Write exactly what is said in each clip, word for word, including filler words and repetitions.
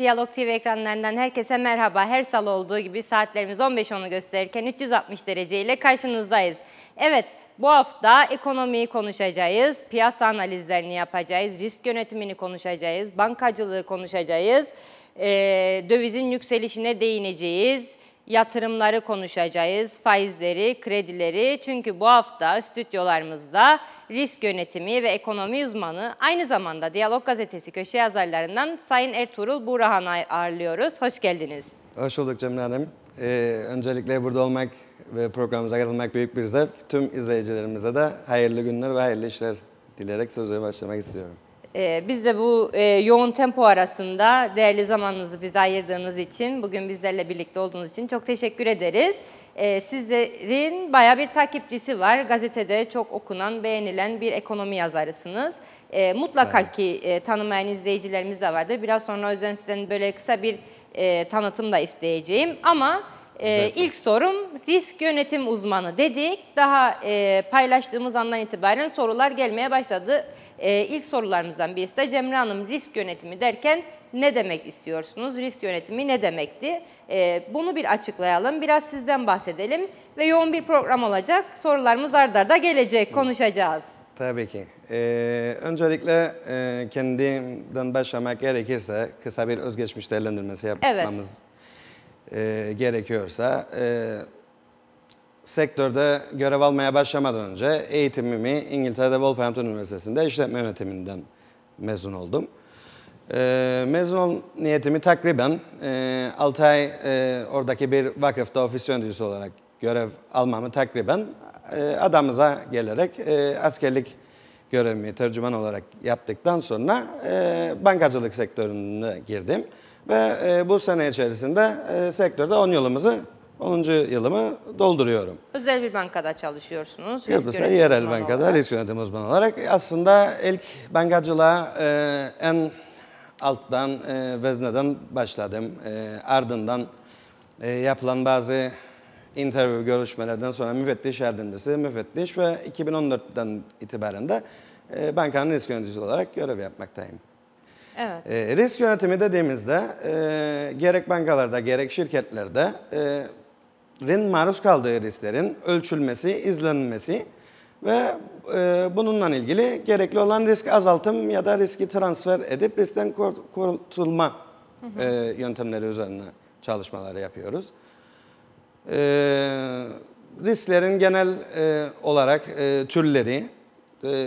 Diyalog T V ekranlarından herkese merhaba. Her salı olduğu gibi saatlerimiz on beş onu gösterirken üç yüz altmış derece ile karşınızdayız. Evet, bu hafta ekonomiyi konuşacağız, piyasa analizlerini yapacağız, risk yönetimini konuşacağız, bankacılığı konuşacağız, e, dövizin yükselişine değineceğiz, yatırımları konuşacağız, faizleri, kredileri. Çünkü bu hafta stüdyolarımızda risk yönetimi ve ekonomi uzmanı, aynı zamanda Diyalog Gazetesi köşe yazarlarından Sayın Ertuğrul Buğrahan'ı ağırlıyoruz. Hoş geldiniz. Hoş bulduk Cemile Hanım. Ee, öncelikle burada olmak ve programımıza katılmak büyük bir zevk. Tüm izleyicilerimize de hayırlı günler ve hayırlı işler dileyerek sözüne başlamak istiyorum. Ee, biz de bu e, yoğun tempo arasında değerli zamanınızı bize ayırdığınız için, bugün bizlerle birlikte olduğunuz için çok teşekkür ederiz. Ee, sizlerin bayağı bir takipçisi var. Gazetede çok okunan, beğenilen bir ekonomi yazarısınız. Ee, mutlaka ki e, tanımayan izleyicilerimiz de vardır. Biraz sonra o yüzden sizden böyle kısa bir e, tanıtım da isteyeceğim. Ama e, ilk sorum risk yönetim uzmanı dedik. Daha e, paylaştığımız andan itibaren sorular gelmeye başladı. E, ilk sorularımızdan birisi de Cemre Hanım, risk yönetimi derken ne demek istiyorsunuz? Risk yönetimi ne demekti? Ee, bunu bir açıklayalım. Biraz sizden bahsedelim. Ve yoğun bir program olacak. Sorularımız ard arda gelecek. Konuşacağız. Tabii ki. Ee, öncelikle e, kendimden başlamak gerekirse kısa bir özgeçmiş değerlendirmesi yapmamız evet. e, gerekiyorsa e, sektörde görev almaya başlamadan önce eğitimimi İngiltere'de Wolverhampton Üniversitesi'nde işletme yönetiminden mezun oldum. E, mezun niyetimi takriben e, altı ay e, oradaki bir vakıfta ofis yöneticisi olarak görev almamı takriben e, adamıza gelerek e, askerlik görevimi tercüman olarak yaptıktan sonra e, bankacılık sektörüne girdim. Ve e, bu sene içerisinde e, sektörde on yılımızı onuncu yılımı dolduruyorum. Özel bir bankada çalışıyorsunuz. Kıbrıs'a yerel bankada olarak. Risk yönetimi uzmanı olarak. Aslında ilk bankacılığa e, en alttan, e, vezneden başladım. E, ardından e, yapılan bazı interview görüşmelerden sonra müfettiş yardımcısı, müfettiş ve iki bin on dörtten itibaren de e, bankanın risk yöneticisi olarak görev yapmaktayım. Evet. E, risk yönetimi dediğimizde e, gerek bankalarda gerek şirketlerde e, rin maruz kaldığı risklerin ölçülmesi, izlenmesi ve e, bununla ilgili gerekli olan risk azaltım ya da riski transfer edip riskten kurtulma hı hı. E, yöntemleri üzerine çalışmaları yapıyoruz. E, risklerin genel e, olarak e, türleri e, e,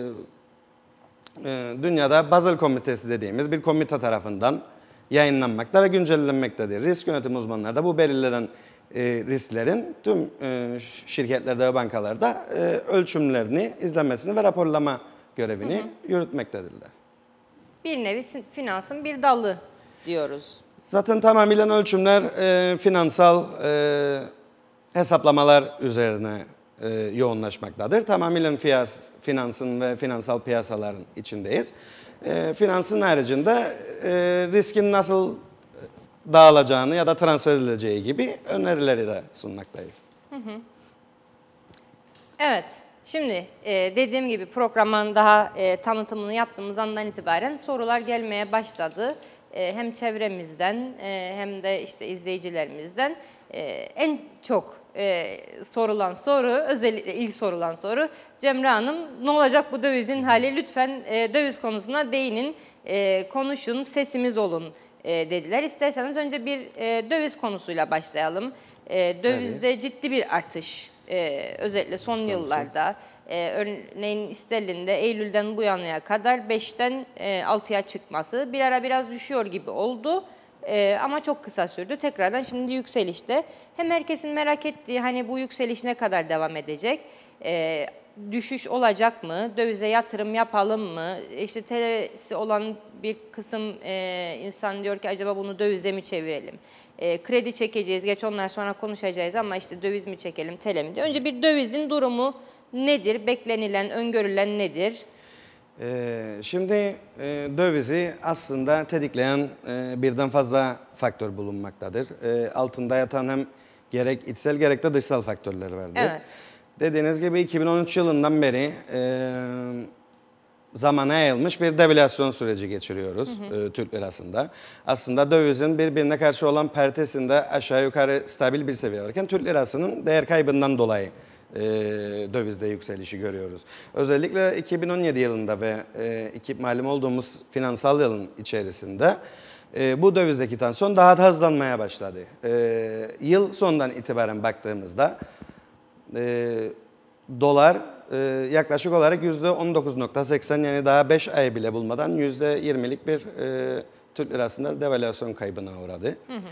dünyada Basel Komitesi dediğimiz bir komite tarafından yayınlanmakta ve güncellenmektedir. Risk yönetimi uzmanları da bu belirlenen e, risklerin tüm e, şirketlerde ve bankalarda e, ölçümlerini, izlenmesini ve raporlama görevini hı hı. yürütmektedirler. Bir nevi finansın bir dalı diyoruz. Zaten tamamıyla ölçümler e, finansal e, hesaplamalar üzerine e, yoğunlaşmaktadır. Tamamıyla fiyas, finansın ve finansal piyasaların içindeyiz. E, finansın haricinde e, riskin nasıl dağılacağını ya da transfer edileceği gibi önerileri de sunmaktayız. Hı hı. Evet, şimdi e, dediğim gibi programın daha e, tanıtımını yaptığımız andan itibaren sorular gelmeye başladı. E, hem çevremizden e, hem de işte izleyicilerimizden e, en çok e, sorulan soru, özellikle ilk sorulan soru, Cemre Hanım ne olacak bu dövizin hali? Lütfen e, döviz konusuna değinin, e, konuşun, sesimiz olun dediler. İsterseniz önce bir e, döviz konusuyla başlayalım. E, dövizde evet. ciddi bir artış, e, özellikle son Konusu. yıllarda. E, örneğin sterlinde Eylül'den bu yanaya kadar beşten e, altıya çıkması bir ara biraz düşüyor gibi oldu. E, ama çok kısa sürdü. Tekrardan şimdi yükselişte. Hem herkesin merak ettiği hani bu yükseliş ne kadar devam edecek? E, düşüş olacak mı? Dövize yatırım yapalım mı? İşte telesi olan bir kısım e, insan diyor ki acaba bunu dövize mi çevirelim? E, kredi çekeceğiz, geç onlar sonra konuşacağız ama işte döviz mi çekelim, tele mi diye. Önce bir dövizin durumu nedir? Beklenilen, öngörülen nedir? Ee, şimdi e, dövizi aslında tetikleyen e, birden fazla faktör bulunmaktadır. E, altında yatan hem gerek içsel gerek de dışsal faktörler vardır. Evet. Dediğiniz gibi iki bin on üç yılından beri e, zamana yayılmış bir devalüasyon süreci geçiriyoruz hı hı. E, Türk lirasında. Aslında dövizin birbirine karşı olan paritesinde aşağı yukarı stabil bir seviye varken Türk lirasının değer kaybından dolayı e, dövizde yükselişi görüyoruz. Özellikle iki bin on yedi yılında ve e, iki, malum olduğumuz finansal yılın içerisinde e, bu dövizdeki tansiyon daha da hızlanmaya başladı. E, yıl sonundan itibaren baktığımızda e, dolar e, yaklaşık olarak yüzde on dokuz nokta seksen, yani daha beş ay bile bulmadan yüzde yirmilik bir e, Türk lirasında devalüasyon kaybına uğradı. Hı hı.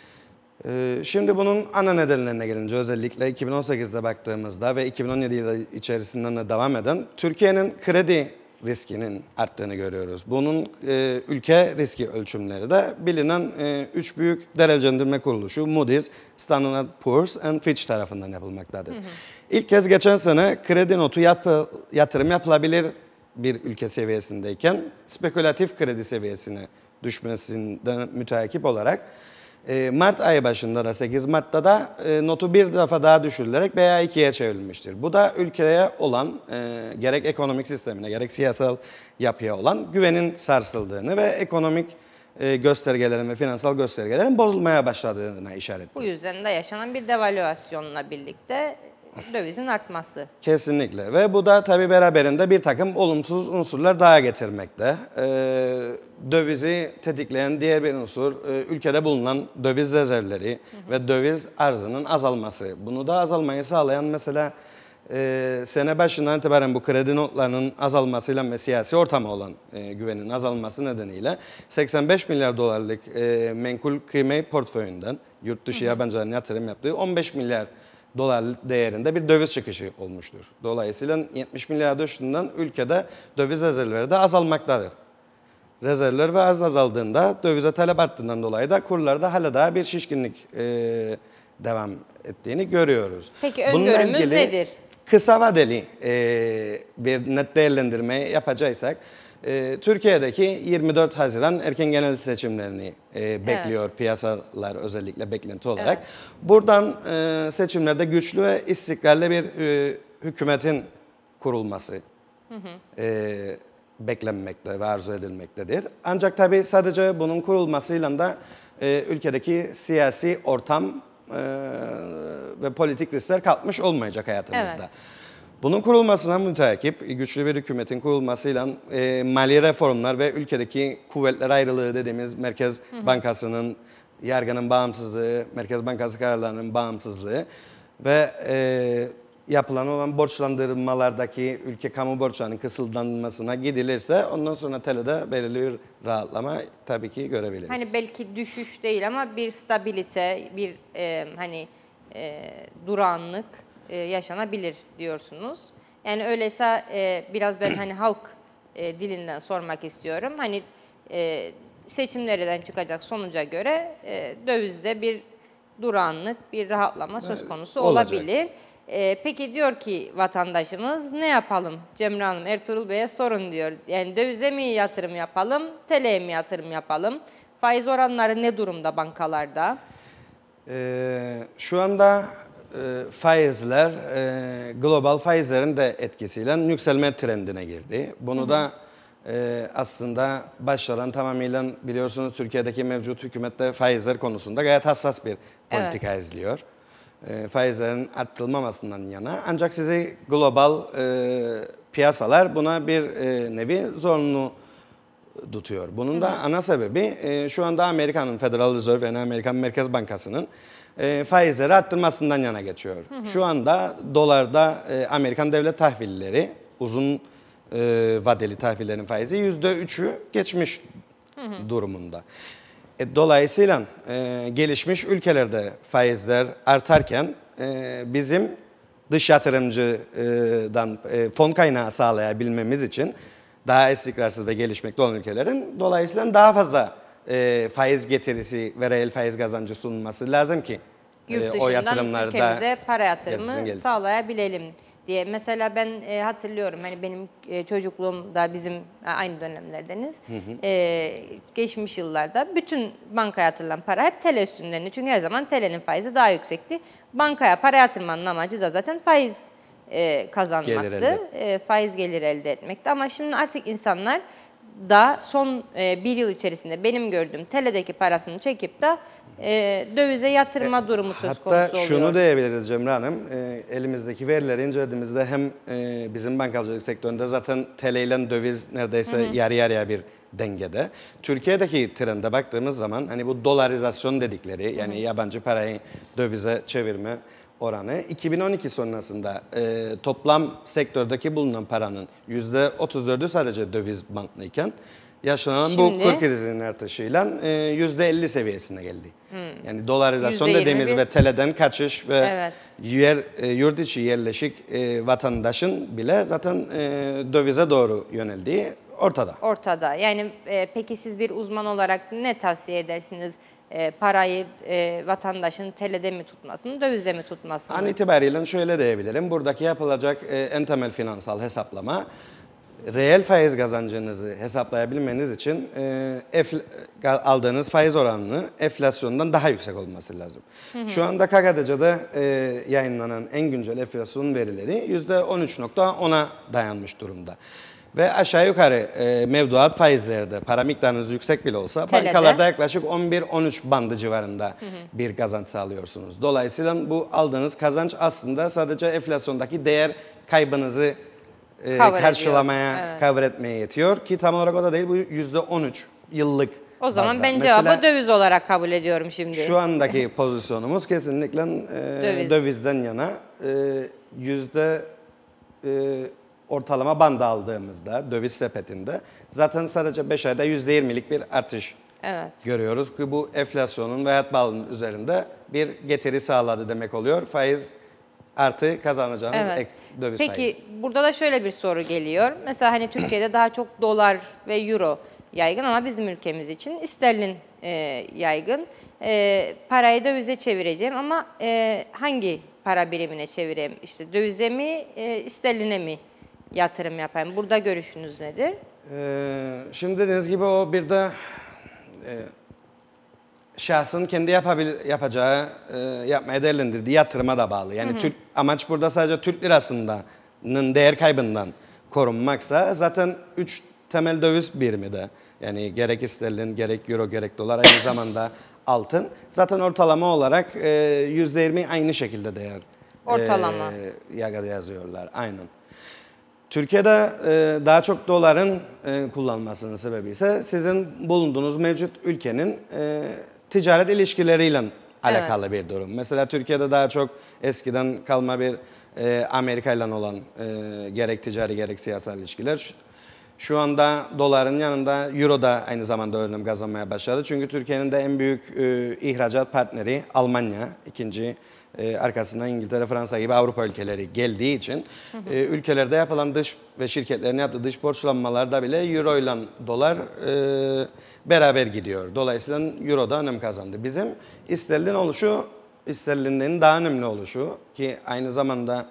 E, şimdi bunun ana nedenlerine gelince özellikle iki bin on sekizde baktığımızda ve iki bin on yedi yılı içerisinden de devam eden Türkiye'nin kredi riskinin arttığını görüyoruz. Bunun e, ülke riski ölçümleri de bilinen e, üç büyük derecelendirme kuruluşu Moody's, Standard and Poor's and Fitch tarafından yapılmaktadır. Hı hı. İlk kez geçen sene kredi notu yap, yatırım yapılabilir bir ülke seviyesindeyken spekülatif kredi seviyesine düşmesinden müteakip olarak e, Mart ayı başında da sekiz Mart'ta da e, notu bir defa daha düşürülerek B A ikiye çevrilmiştir. Bu da ülkeye olan e, gerek ekonomik sistemine gerek siyasal yapıya olan güvenin sarsıldığını ve ekonomik e, göstergelerin ve finansal göstergelerin bozulmaya başladığına işaret. Bu yüzden de yaşanan bir devalüasyonla birlikte dövizin artması. Kesinlikle ve bu da tabii beraberinde bir takım olumsuz unsurlar daha getirmekte. Ee, dövizi tetikleyen diğer bir unsur e, ülkede bulunan döviz rezervleri hı hı. ve döviz arzının azalması. Bunu da azalmayı sağlayan mesela e, sene başından itibaren bu kredi notlarının azalmasıyla ve siyasi ortama olan e, güvenin azalması nedeniyle seksen beş milyar dolarlık e, menkul kıymet portföyünden yurt dışı yabancıların yatırım yaptığı on beş milyar dolar değerinde bir döviz çıkışı olmuştur. Dolayısıyla yetmiş milyar üstünden ülkede döviz rezervleri de azalmaktadır. Rezervler ve arz azaldığında dövize talep arttığından dolayı da kurlarda hala daha bir şişkinlik e, devam ettiğini görüyoruz. Peki öngörümüz nedir? Kısa vadeli e, bir net değerlendirme yapacaksak e, Türkiye'deki yirmi dört Haziran erken genel seçimlerini e, bekliyor evet. piyasalar özellikle beklenti olarak. Evet. Buradan e, seçimlerde güçlü ve istikrarlı bir e, hükümetin kurulması hı hı. E, beklenmekte ve arzu edilmektedir. Ancak tabii sadece bunun kurulmasıyla da e, ülkedeki siyasi ortam e, ve politik riskler kalkmış olmayacak hayatımızda. Evet. Bunun kurulmasına müteakip güçlü bir hükümetin kurulmasıyla e, mali reformlar ve ülkedeki kuvvetler ayrılığı dediğimiz Merkez hı hı. Bankası'nın, yargının bağımsızlığı, Merkez Bankası kararlarının bağımsızlığı ve e, yapılan olan borçlandırmalardaki ülke kamu borçlarının kısıtlanmasına gidilirse ondan sonra T L'de belirli bir rahatlama tabii ki görebiliriz. Hani belki düşüş değil ama bir stabilite, bir e, hani e, durağanlık e, yaşanabilir diyorsunuz. Yani öyleyse e, biraz ben hani halk e, dilinden sormak istiyorum. Hani e, seçimlerden çıkacak sonuca göre e, dövizde bir durağanlık, bir rahatlama söz konusu olacak. Olabilir. Ee, peki diyor ki vatandaşımız ne yapalım? Cemre Hanım Ertuğrul Bey'e sorun diyor. Yani dövize mi yatırım yapalım, T L'ye mi yatırım yapalım? Faiz oranları ne durumda bankalarda? Ee, şu anda e, faizler, e, global faizlerin de etkisiyle yükselme trendine girdi. Bunu hı hı. da e, aslında başlayan tamamıyla biliyorsunuz Türkiye'deki mevcut hükümette faizler konusunda gayet hassas bir politika evet. izliyor. E, faizlerin arttırılmamasından yana. Ancak sizi global e, piyasalar buna bir e, nevi zorunlu tutuyor. Bunun da ana sebebi e, şu anda Amerika'nın Federal Reserve yani Amerikan Merkez Bankası'nın e, faizleri arttırmasından yana geçiyor. Hı hı. Şu anda dolarda e, Amerikan devlet tahvilleri uzun e, vadeli tahvillerin faizi yüzde üçü geçmiş hı hı. durumunda. E, dolayısıyla e, gelişmiş ülkelerde faizler artarken e, bizim dış yatırımcıdan e, fon kaynağı sağlayabilmemiz için daha istikrarsız ve gelişmekte olan ülkelerin dolayısıyla daha fazla e, faiz getirisi ve reel faiz kazancı sunulması lazım ki yurt e, dışından o yatırımlarda ülkemize para yatırımı gelsin, gelsin. sağlayabilelim diye. Mesela ben e, hatırlıyorum hani benim e, çocukluğumda bizim aynı dönemlerdeniz. Hı hı. E, geçmiş yıllarda bütün bankaya yatırılan para hep T L üstündendi. Çünkü her zaman T L'nin faizi daha yüksekti. Bankaya para yatırmanın amacı da zaten faiz e, kazanmaktı. Gelir elde. E, faiz geliri elde etmekti. Ama şimdi artık insanlar da son e, bir yıl içerisinde benim gördüğüm T L'deki parasını çekip de e, dövize yatırma durumu söz konusu oluyor. Hatta şunu diyebiliriz Cemre Hanım, e, elimizdeki verileri incelediğimizde hem e, bizim bankacılık sektöründe zaten T L ile döviz neredeyse hı hı. yarı yarıya bir dengede. Türkiye'deki trende baktığımız zaman hani bu dolarizasyon dedikleri yani hı hı. yabancı parayı dövize çevirme oranı iki bin on iki sonrasında e, toplam sektördeki bulunan paranın yüzde otuz dördü sadece döviz bantlıyken yaşanan Şimdi, bu kur krizinin artışıyla e, yüzde elli seviyesine geldi. Hmm. Yani dolarizasyon yüzde dediğimiz ve T L'den kaçış ve evet. yer, e, yurt içi yerleşik e, vatandaşın bile zaten e, dövize doğru yöneldiği ortada. Ortada. Yani e, peki siz bir uzman olarak ne tavsiye edersiniz? E, parayı e, vatandaşın T L'de mi tutmasını, dövizde mi tutmasını? An itibariyle şöyle diyebilirim. Buradaki yapılacak e, en temel finansal hesaplama, reel faiz kazancınızı hesaplayabilmeniz için e, efl aldığınız faiz oranını enflasyondan daha yüksek olması lazım. Hı hı. Şu anda K K D C'de e, yayınlanan en güncel enflasyon verileri yüzde on üç nokta ona dayanmış durumda. Ve aşağı yukarı e, mevduat faizleri de para miktarınız yüksek bile olsa T L'de bankalarda yaklaşık on bir on üç bandı civarında hı hı. bir kazanç sağlıyorsunuz. Dolayısıyla bu aldığınız kazanç aslında sadece enflasyondaki değer kaybınızı e, karşılamaya, evet. cover etmeye yetiyor. Ki tam olarak o da değil, bu yüzde on üç yıllık. O zaman bazda. Ben cevabı Mesela, döviz olarak kabul ediyorum şimdi. Şu andaki pozisyonumuz kesinlikle e, Döviz. dövizden yana e, yüzde... E, ortalama bandı aldığımızda döviz sepetinde zaten sadece beş ayda yüzde yirmilik bir artış evet. görüyoruz ki bu enflasyonun ve hayat pahalılığının üzerinde bir getiri sağladı demek oluyor. Faiz artı kazanacağınız evet. ek döviz Peki, faizi. Peki burada da şöyle bir soru geliyor. Mesela hani Türkiye'de daha çok dolar ve euro yaygın ama bizim ülkemiz için sterlin e, yaygın. E, parayı dövize çevireceğim ama e, hangi para birimine çevireyim? İşte dövize mi, e, sterline mi yatırım yapayım? Burada görüşünüz nedir? Ee, şimdi dediğiniz gibi o bir de e, şahsın kendi yapabil, yapacağı, e, yapmaya değerlendirdiği yatırıma da bağlı. Yani hı hı. Türk, amaç burada sadece Türk lirasının değer kaybından korunmaksa zaten üç temel döviz birimi de yani gerek sterlin, gerek euro, gerek dolar aynı zamanda altın zaten ortalama olarak e, yüzde yirmi aynı şekilde değer ortalama e, yazıyorlar. Aynen. Türkiye'de e, daha çok doların e, kullanmasının sebebi ise sizin bulunduğunuz mevcut ülkenin e, ticaret ilişkileriyle alakalı evet. bir durum. Mesela Türkiye'de daha çok eskiden kalma bir e, Amerika ile olan e, gerek ticari gerek siyasal ilişkiler. Şu anda doların yanında euro da aynı zamanda önem kazanmaya başladı. Çünkü Türkiye'nin de en büyük e, ihracat partneri Almanya, ikinci e, arkasından İngiltere, Fransa gibi Avrupa ülkeleri geldiği için hı hı. E, ülkelerde yapılan dış ve şirketlerin yaptığı dış borçlanmalarda bile euro ile dolar e, beraber gidiyor. Dolayısıyla euro da önem kazandı. Bizim sterlin oluşu, sterlinin daha önemli oluşu ki aynı zamanda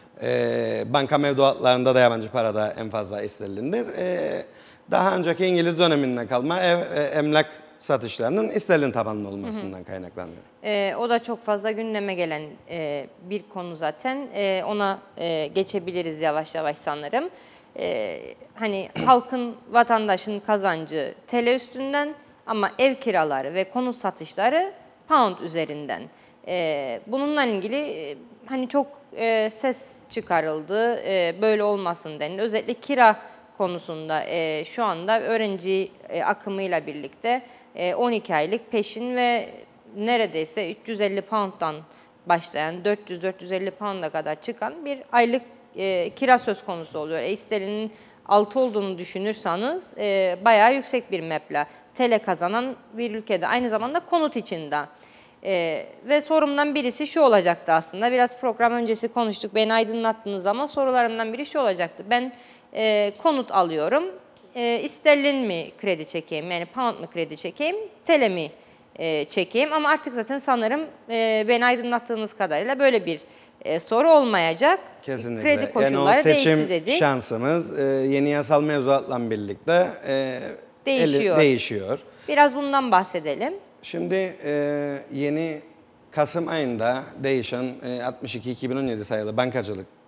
E, banka mevduatlarında da yabancı parada en fazla sterlindir. E, daha önceki İngiliz döneminden kalma ev, e, emlak satışlarının sterlin tabanlı olmasından hı hı. kaynaklanıyor. E, o da çok fazla gündeme gelen e, bir konu zaten. E, ona e, geçebiliriz yavaş yavaş sanırım. E, hani halkın, vatandaşın kazancı T L üstünden ama ev kiraları ve konut satışları pound üzerinden. E, bununla ilgili e, hani çok e, ses çıkarıldı, e, böyle olmasın denildi. Özellikle kira konusunda e, şu anda öğrenci e, akımıyla birlikte e, on iki aylık peşin ve neredeyse üç yüz elli pound'dan başlayan dört yüz dört yüz elli pound'a kadar çıkan bir aylık e, kira söz konusu oluyor. E, sterlinin altı olduğunu düşünürseniz e, bayağı yüksek bir meblağ. T L kazanan bir ülkede aynı zamanda konut içinde. Ee, ve sorumdan birisi şu olacaktı aslında. Biraz program öncesi konuştuk. Beni aydınlattınız ama sorularımdan biri şu olacaktı. Ben e, konut alıyorum. E, sterlin mi kredi çekeyim? Yani pound mu kredi çekeyim? T L mi e, çekeyim? Ama artık zaten sanırım e, beni aydınlattığınız kadarıyla böyle bir e, soru olmayacak. Kesinlikle. Kredi koşulları yani o seçim değişti dedik. Şansımız e, yeni yasal mevzuatla birlikte e, değişiyor. Eli, değişiyor. Biraz bundan bahsedelim. Şimdi e, yeni Kasım ayında değişen e, altmış iki iki bin on yedi sayılı bankacılık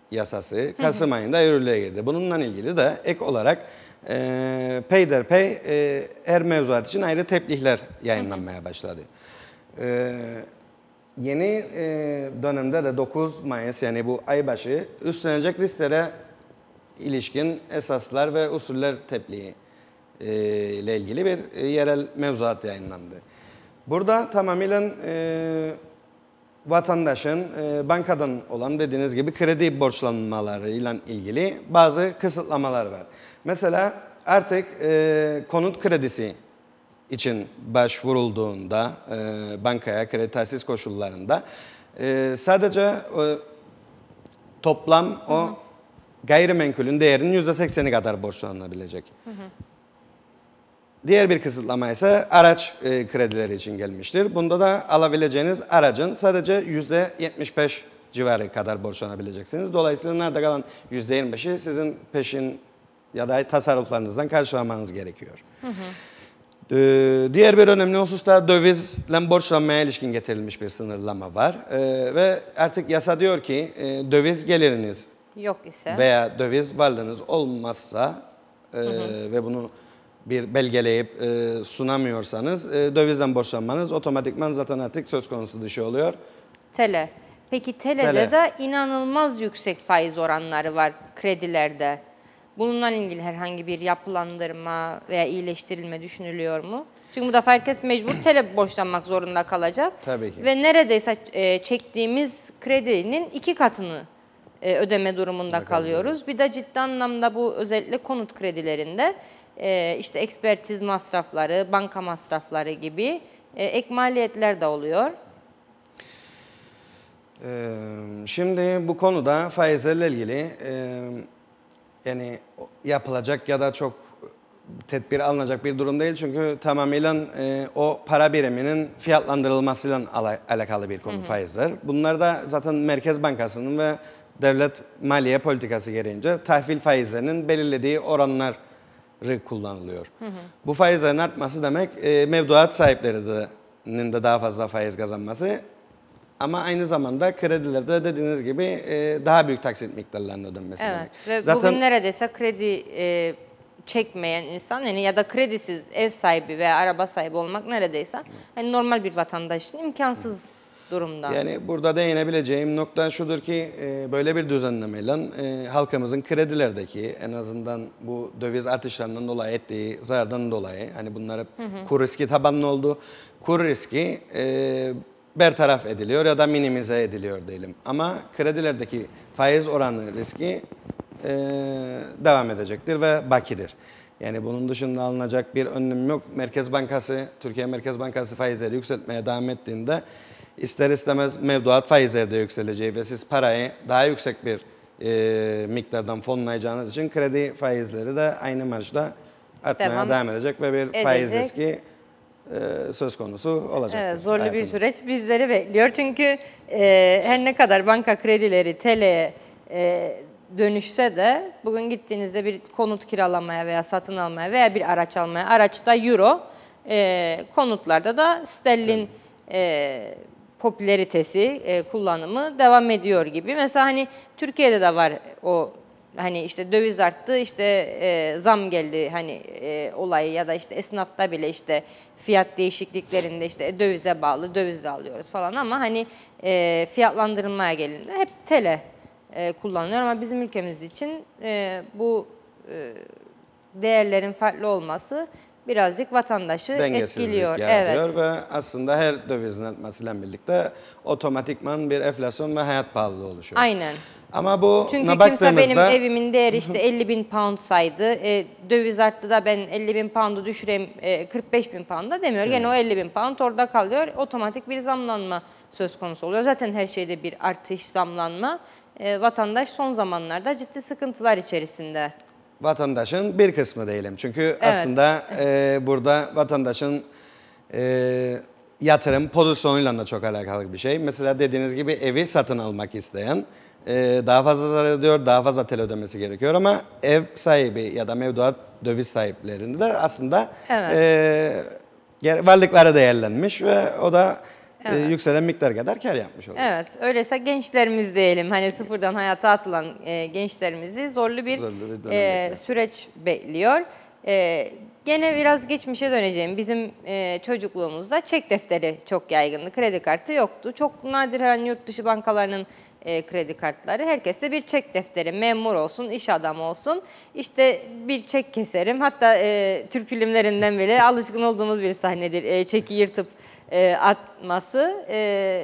yasası Kasım ayında yürürlüğe girdi. Bununla ilgili de ek olarak e, peyderpey e, her mevzuat için ayrı tebliğler yayınlanmaya başladı. E, yeni e, dönemde de dokuz Mayıs yani bu aybaşı üstlenecek risklere ilişkin esaslar ve usuller tebliği e, ile ilgili bir e, yerel mevzuat yayınlandı. Burada tamamıyla e, vatandaşın e, bankadan olan dediğiniz gibi kredi borçlanmalarıyla ilgili bazı kısıtlamalar var. Mesela artık e, konut kredisi için başvurulduğunda e, bankaya kredi tahsis koşullarında e, sadece e, toplam o hı. gayrimenkulün değerinin yüzde sekseni kadar borçlanabilecek. Hı hı. Diğer bir kısıtlama ise araç e, kredileri için gelmiştir. Bunda da alabileceğiniz aracın sadece yüzde yetmiş beş civarı kadar borçlanabileceksiniz. Dolayısıyla nerede kalan yüzde yirmi beşi sizin peşin ya da tasarruflarınızdan karşılamanız gerekiyor. Hı hı. Ee, diğer bir önemli husus da dövizle borçlanmaya ilişkin getirilmiş bir sınırlama var. Ee, ve artık yasa diyor ki e, döviz geliriniz yok ise veya döviz varlığınız olmazsa e, hı hı. ve bunu bir belgeleyip e, sunamıyorsanız e, dövizden borçlanmanız otomatikman zaten artık söz konusu dışı oluyor. Tele. Peki Tele'de Tele. de inanılmaz yüksek faiz oranları var kredilerde. Bununla ilgili herhangi bir yapılandırma veya iyileştirilme düşünülüyor mu? Çünkü bu defa herkes mecbur Tele borçlanmak zorunda kalacak. Tabii ki. Ve neredeyse e, çektiğimiz kredinin iki katını e, ödeme durumunda Bakalım. kalıyoruz. Bir de ciddi anlamda bu özellikle konut kredilerinde e, işte ekspertiz masrafları, banka masrafları gibi e, ek maliyetler de oluyor. Ee, şimdi bu konuda faizlerle ilgili e, yani yapılacak ya da çok tedbir alınacak bir durum değil. Çünkü tamamıyla e, o para biriminin fiyatlandırılmasıyla ala, alakalı bir konu hı hı. faizler. Bunlar da zaten Merkez Bankası'nın ve devlet maliye politikası gereğince tahvil faizlerinin belirlediği oranları kullanılıyor. Hı hı. Bu faizlerin artması demek e, mevduat sahiplerinin de daha fazla faiz kazanması. Ama aynı zamanda kredilerde dediğiniz gibi e, daha büyük taksit miktarlarının ödenmesi evet. demek. Ve Zaten, bugün neredeyse kredi e, çekmeyen insan yani ya da kredisiz ev sahibi veya araba sahibi olmak neredeyse hani normal bir vatandaşın imkansız durumda. Yani burada değinebileceğim nokta şudur ki e, böyle bir düzenlemeyle e, halkımızın kredilerdeki en azından bu döviz artışlarından dolayı ettiği zarardan dolayı hani bunlar hep hı hı. kur riski tabanlı oldu. Kur riski e, bertaraf ediliyor ya da minimize ediliyor diyelim. Ama kredilerdeki faiz oranı riski e, devam edecektir ve bakidir. Yani bunun dışında alınacak bir önlem yok. Merkez Bankası, Türkiye Merkez Bankası faizleri yükseltmeye devam ettiğinde ister istemez mevduat faizleri de yükseleceği ve siz parayı daha yüksek bir e, miktardan fonlayacağınız için kredi faizleri de aynı marjda artmaya devam, devam edecek ve bir edecek. faiz riski Ee, söz konusu olacak. Evet, zorlu hayatımız. bir süreç bizleri bekliyor. Çünkü e, her ne kadar banka kredileri T L'ye e, dönüşse de bugün gittiğinizde bir konut kiralamaya veya satın almaya veya bir araç almaya, araçta euro, e, konutlarda da sterlin e, popülaritesi, e, kullanımı devam ediyor gibi. Mesela hani Türkiye'de de var o hani işte döviz arttı, işte e, zam geldi hani e, olayı ya da işte esnafta bile işte fiyat değişikliklerinde işte dövize bağlı, dövizle alıyoruz falan ama hani e, fiyatlandırılmaya gelince hep T L e, kullanılıyor ama bizim ülkemiz için e, bu e, değerlerin farklı olması birazcık vatandaşı etkiliyor. Evet. Ve aslında her dövizin artmasıyla birlikte otomatikman bir enflasyon ve hayat pahalılığı oluşuyor. Aynen. Ama bu Çünkü kimse benim evimin değeri işte elli bin pound saydı. E, döviz arttı da ben elli bin poundu düşüreyim e, kırk beş bin pound'a demiyor. Evet. Gene o elli bin pound orada kalıyor. Otomatik bir zamlanma söz konusu oluyor. Zaten her şeyde bir artış, zamlanma. E, vatandaş son zamanlarda ciddi sıkıntılar içerisinde. Vatandaşın bir kısmı diyelim. Çünkü evet. aslında e, burada vatandaşın e, yatırım pozisyonuyla da çok alakalı bir şey. Mesela dediğiniz gibi evi satın almak isteyen e, daha fazla zarar ediyor, daha fazla tel ödemesi gerekiyor ama ev sahibi ya da mevduat döviz sahiplerinde de aslında evet. e, varlıkları değerlenmiş ve o da e, yükselen miktar kadar kar yapmış oluyor. Evet, öyleyse gençlerimiz diyelim. Hani sıfırdan hayata atılan e, gençlerimizi zorlu bir, Zorlu bir dönem e, bekliyor. süreç bekliyor. E, gene biraz geçmişe döneceğim. Bizim e, çocukluğumuzda çek defteri çok yaygındı. Kredi kartı yoktu. Çok nadir hani yurt dışı bankalarının e, kredi kartları. Herkeste bir çek defteri, memur olsun, iş adamı olsun. İşte bir çek keserim. Hatta e, Türk filmlerinden bile alışkın olduğumuz bir sahnedir. E, çeki yırtıp e, atması e,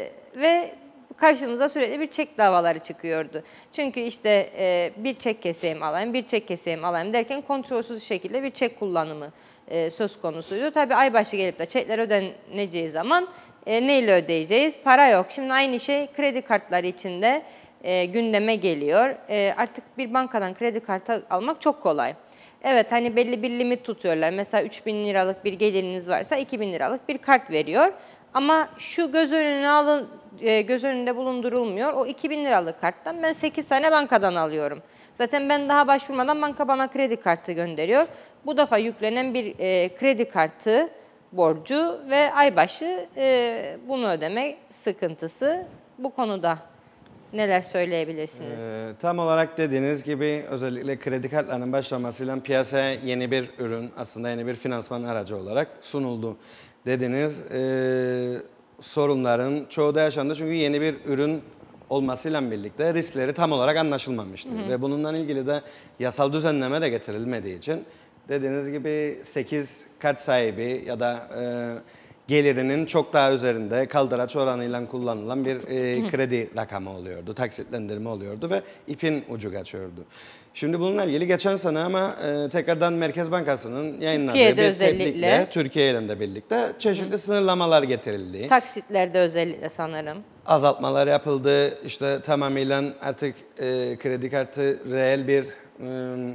ve karşımıza sürekli bir çek davaları çıkıyordu. Çünkü işte e, bir çek keseyim alayım, bir çek keseyim alayım derken kontrolsüz şekilde bir çek kullanımı e, söz konusuydu. Tabii ay başı gelip de çekler ödeneceği zaman e, neyle ödeyeceğiz? Para yok. Şimdi aynı şey kredi kartları için de e, gündeme geliyor. E, artık bir bankadan kredi kartı almak çok kolay. Evet, hani belli bir limit tutuyorlar. Mesela üç bin liralık bir geliriniz varsa iki bin liralık bir kart veriyor. Ama şu göz önüne alın, e, göz önünde bulundurulmuyor. O iki bin liralık karttan ben sekiz tane bankadan alıyorum. Zaten ben daha başvurmadan banka bana kredi kartı gönderiyor. Bu defa yüklenen bir e, kredi kartı borcu ve aybaşı e, bunu ödeme sıkıntısı. Bu konuda neler söyleyebilirsiniz? Ee, tam olarak dediğiniz gibi özellikle kredi kartlarının başlamasıyla piyasaya yeni bir ürün, aslında yeni bir finansman aracı olarak sunuldu. Dediğiniz e, sorunların çoğu da yaşandı çünkü yeni bir ürün olmasıyla birlikte riskleri tam olarak anlaşılmamıştı. Hı hı. Ve bununla ilgili de yasal düzenleme de getirilmediği için dediğiniz gibi sekiz kart sahibi ya da e, gelirinin çok daha üzerinde kaldıraç oranıyla kullanılan bir e, kredi rakamı oluyordu, taksitlendirme oluyordu ve ipin ucu kaçıyordu. Şimdi bununla ilgili geçen sene ama e, tekrardan Merkez Bankası'nın yayınladığı Türkiye'de bir özellikle, tebliğle, Türkiye ile de birlikte çeşitli Hı. sınırlamalar getirildi. Taksitlerde özellikle sanırım. Azaltmalar yapıldı, işte tamamıyla artık e, kredi kartı reel bir e,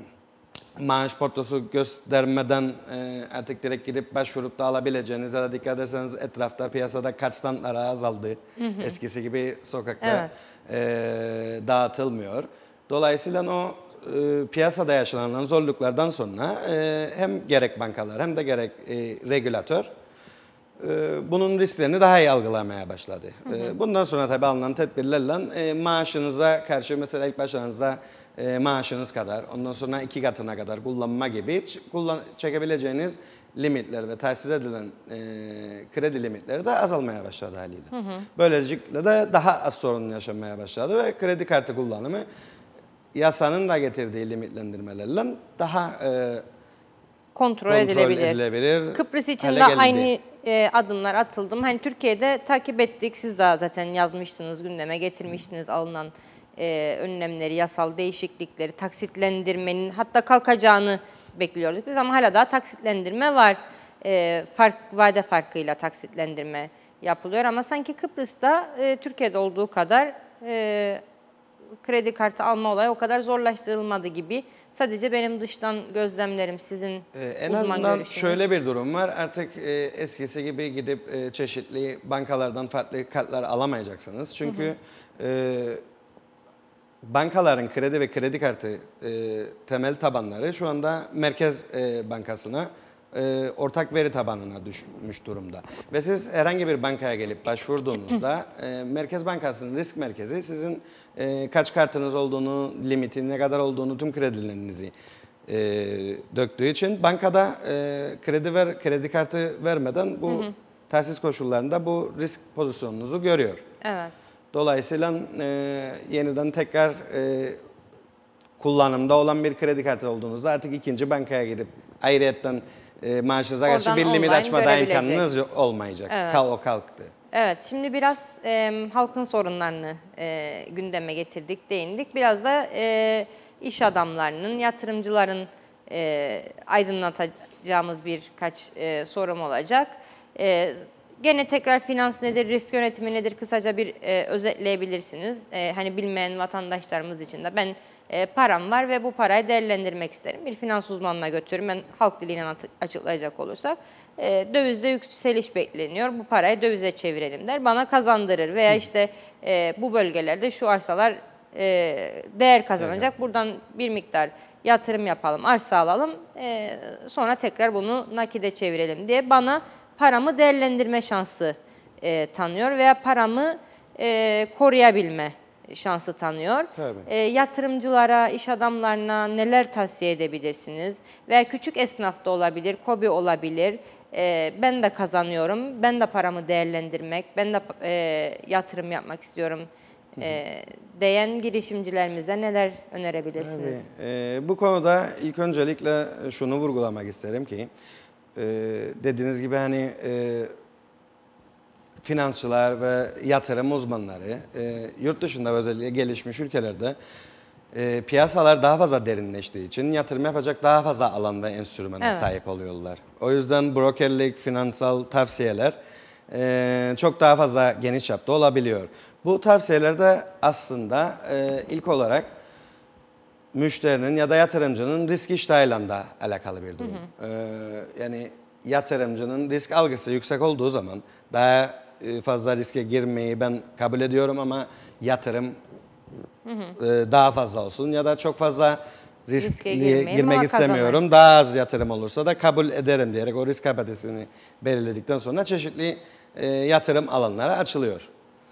maaş portosu göstermeden e, artık direkt gidip başvurup da alabileceğiniz ya da dikkat ederseniz etrafta piyasada kart standları azaldı. Hı hı. Eskisi gibi sokakta evet. e, dağıtılmıyor. Dolayısıyla o e, piyasada yaşanan zorluklardan sonra e, hem gerek bankalar hem de gerek e, regülatör e, bunun risklerini daha iyi algılamaya başladı. Hı hı. E, bundan sonra tabii alınan tedbirlerle e, maaşınıza karşı mesela ilk başlarınızda E, maaşınız kadar, ondan sonra iki katına kadar kullanma gibi kullan çekebileceğiniz limitler ve tahsis edilen e, kredi limitleri de azalmaya başladı haliyle. Hı hı. Böylelikle de daha az sorun yaşanmaya başladı ve kredi kartı kullanımı yasanın da getirdiği limitlendirmelerle daha e, kontrol, kontrol edilebilir. edilebilir. Kıbrıs için de aynı e, adımlar atıldı. Hani Türkiye'de takip ettik, siz de zaten yazmıştınız, gündeme getirmiştiniz alınan E, önlemleri, yasal değişiklikleri, taksitlendirmenin hatta kalkacağını bekliyorduk biz ama hala daha taksitlendirme var. E, fark, vade farkıyla taksitlendirme yapılıyor ama sanki Kıbrıs'ta e, Türkiye'de olduğu kadar e, kredi kartı alma olayı o kadar zorlaştırılmadı gibi. Sadece benim dıştan gözlemlerim, sizin ee, en uzman azından görüşünüz. şöyle bir durum var. Artık e, eskisi gibi gidip e, çeşitli bankalardan farklı kartlar alamayacaksınız. Çünkü hı hı. E, bankaların kredi ve kredi kartı e, temel tabanları şu anda Merkez e, Bankası'na e, ortak veri tabanına düşmüş durumda. Ve siz herhangi bir bankaya gelip başvurduğunuzda e, Merkez Bankası'nın risk merkezi sizin e, kaç kartınız olduğunu, limiti ne kadar olduğunu, tüm kredilerinizi e, döktüğü için bankada e, kredi ver kredi kartı vermeden bu hı hı. tahsis koşullarında bu risk pozisyonunuzu görüyor. Evet. Dolayısıyla e, yeniden tekrar e, kullanımda olan bir kredi kartı olduğunuzda artık ikinci bankaya gidip ayrıyetten e, maaşınıza karşı Oradan bir limit açmada görebilecek. imkanınız olmayacak. Evet. Kal, o kalktı. Evet, şimdi biraz e, halkın sorunlarını e, gündeme getirdik, değindik. Biraz da e, iş adamlarının, yatırımcıların e, aydınlatacağımız birkaç e, sorum olacak. E, Gene tekrar finans nedir, risk yönetimi nedir kısaca bir e, özetleyebilirsiniz. E, hani bilmeyen vatandaşlarımız için de ben e, param var ve bu parayı değerlendirmek isterim. Bir finans uzmanına götürürüm. Ben halk diliyle açıklayacak olursak e, dövizde yükseliş bekleniyor. Bu parayı dövize çevirelim der. Bana kazandırır veya işte e, bu bölgelerde şu arsalar e, değer kazanacak. Evet. Buradan bir miktar yatırım yapalım, arsa alalım. E, sonra tekrar bunu nakide çevirelim diye bana paramı değerlendirme şansı e, tanıyor veya paramı e, koruyabilme şansı tanıyor. Tabii. E, yatırımcılara, iş adamlarına neler tavsiye edebilirsiniz? Veya küçük esnaf da olabilir, KOBİ olabilir. E, ben de kazanıyorum, ben de paramı değerlendirmek, ben de e, yatırım yapmak istiyorum e, diyen girişimcilerimize neler önerebilirsiniz? Tabii. Ee, bu konuda ilk öncelikle şunu vurgulamak isterim ki e, dediğiniz gibi hani e, finansçılar ve yatırım uzmanları e, yurt dışında özellikle gelişmiş ülkelerde e, piyasalar daha fazla derinleştiği için yatırım yapacak daha fazla alan ve enstrümana Evet. sahip oluyorlar. O yüzden brokerlik, finansal tavsiyeler e, çok daha fazla geniş çapta olabiliyor. Bu tavsiyelerde aslında e, ilk olarak müşterinin ya da yatırımcının risk iştahıyla da alakalı bir durum. Hı hı. Ee, yani yatırımcının risk algısı yüksek olduğu zaman daha fazla riske girmeyi ben kabul ediyorum ama yatırım hı hı. E, daha fazla olsun ya da çok fazla riskli girmek istemiyorum. Kazanır. Daha az yatırım olursa da kabul ederim diyerek o risk kapasitesini belirledikten sonra çeşitli e, yatırım alanları açılıyor.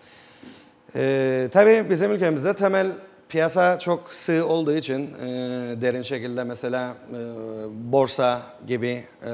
E, tabii bizim ülkemizde temel piyasa çok sığ olduğu için e, derin şekilde mesela e, borsa gibi e,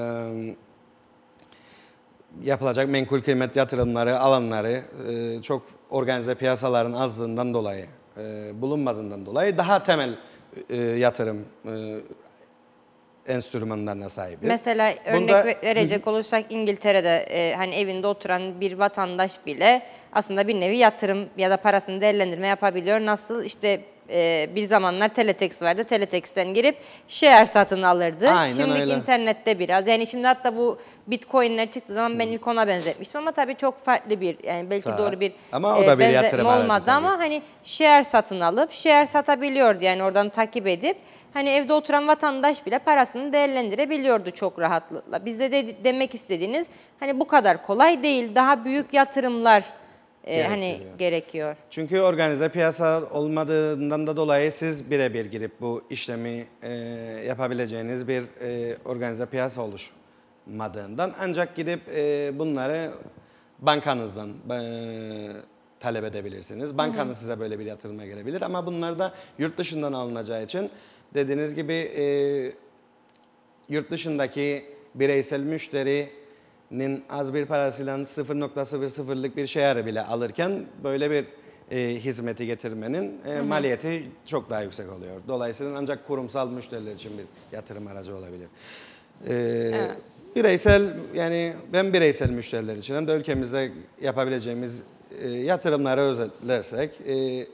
yapılacak menkul kıymet yatırımları alanları e, çok organize piyasaların azlığından dolayı e, bulunmadığından dolayı daha temel e, yatırım e, enstrümanlarına sahibiz. Mesela örnek Bunda, verecek olursak İngiltere'de e, hani evinde oturan bir vatandaş bile aslında bir nevi yatırım ya da parasını değerlendirme yapabiliyor. Nasıl işte e, bir zamanlar Teletext vardı. Teletext'ten girip share satın alırdı. Aynen Şimdi öyle. internette biraz. Yani şimdi hatta bu Bitcoin'ler çıktığı zaman ben ilk ona benzetmiştim ama tabii çok farklı bir yani belki Sağ. doğru bir, ama o da e, bir benzetme olmadı aracı, ama hani share satın alıp share satabiliyordu yani oradan takip edip hani evde oturan vatandaş bile parasını değerlendirebiliyordu çok rahatlıkla. Bizde de demek istediğiniz hani bu kadar kolay değil. Daha büyük yatırımlar e, hani gerekiyor. Çünkü organize piyasa olmadığından da dolayı siz birebir girip bu işlemi e, yapabileceğiniz bir e, organize piyasa oluşmadığından ancak gidip e, bunları bankanızdan e, talep edebilirsiniz. Bankanız hı hı. size böyle bir yatırıma gelebilir ama bunlar da yurt dışından alınacağı için dediğiniz gibi e, yurt dışındaki bireysel müşterinin az bir parasıyla sıfır nokta sıfır sıfırlık bir share bile alırken böyle bir e, hizmeti getirmenin e, hı hı. maliyeti çok daha yüksek oluyor. Dolayısıyla ancak kurumsal müşteriler için bir yatırım aracı olabilir. E, evet. Bireysel yani ben bireysel müşteriler için hem de ülkemizde yapabileceğimiz e, yatırımları özetlersek e,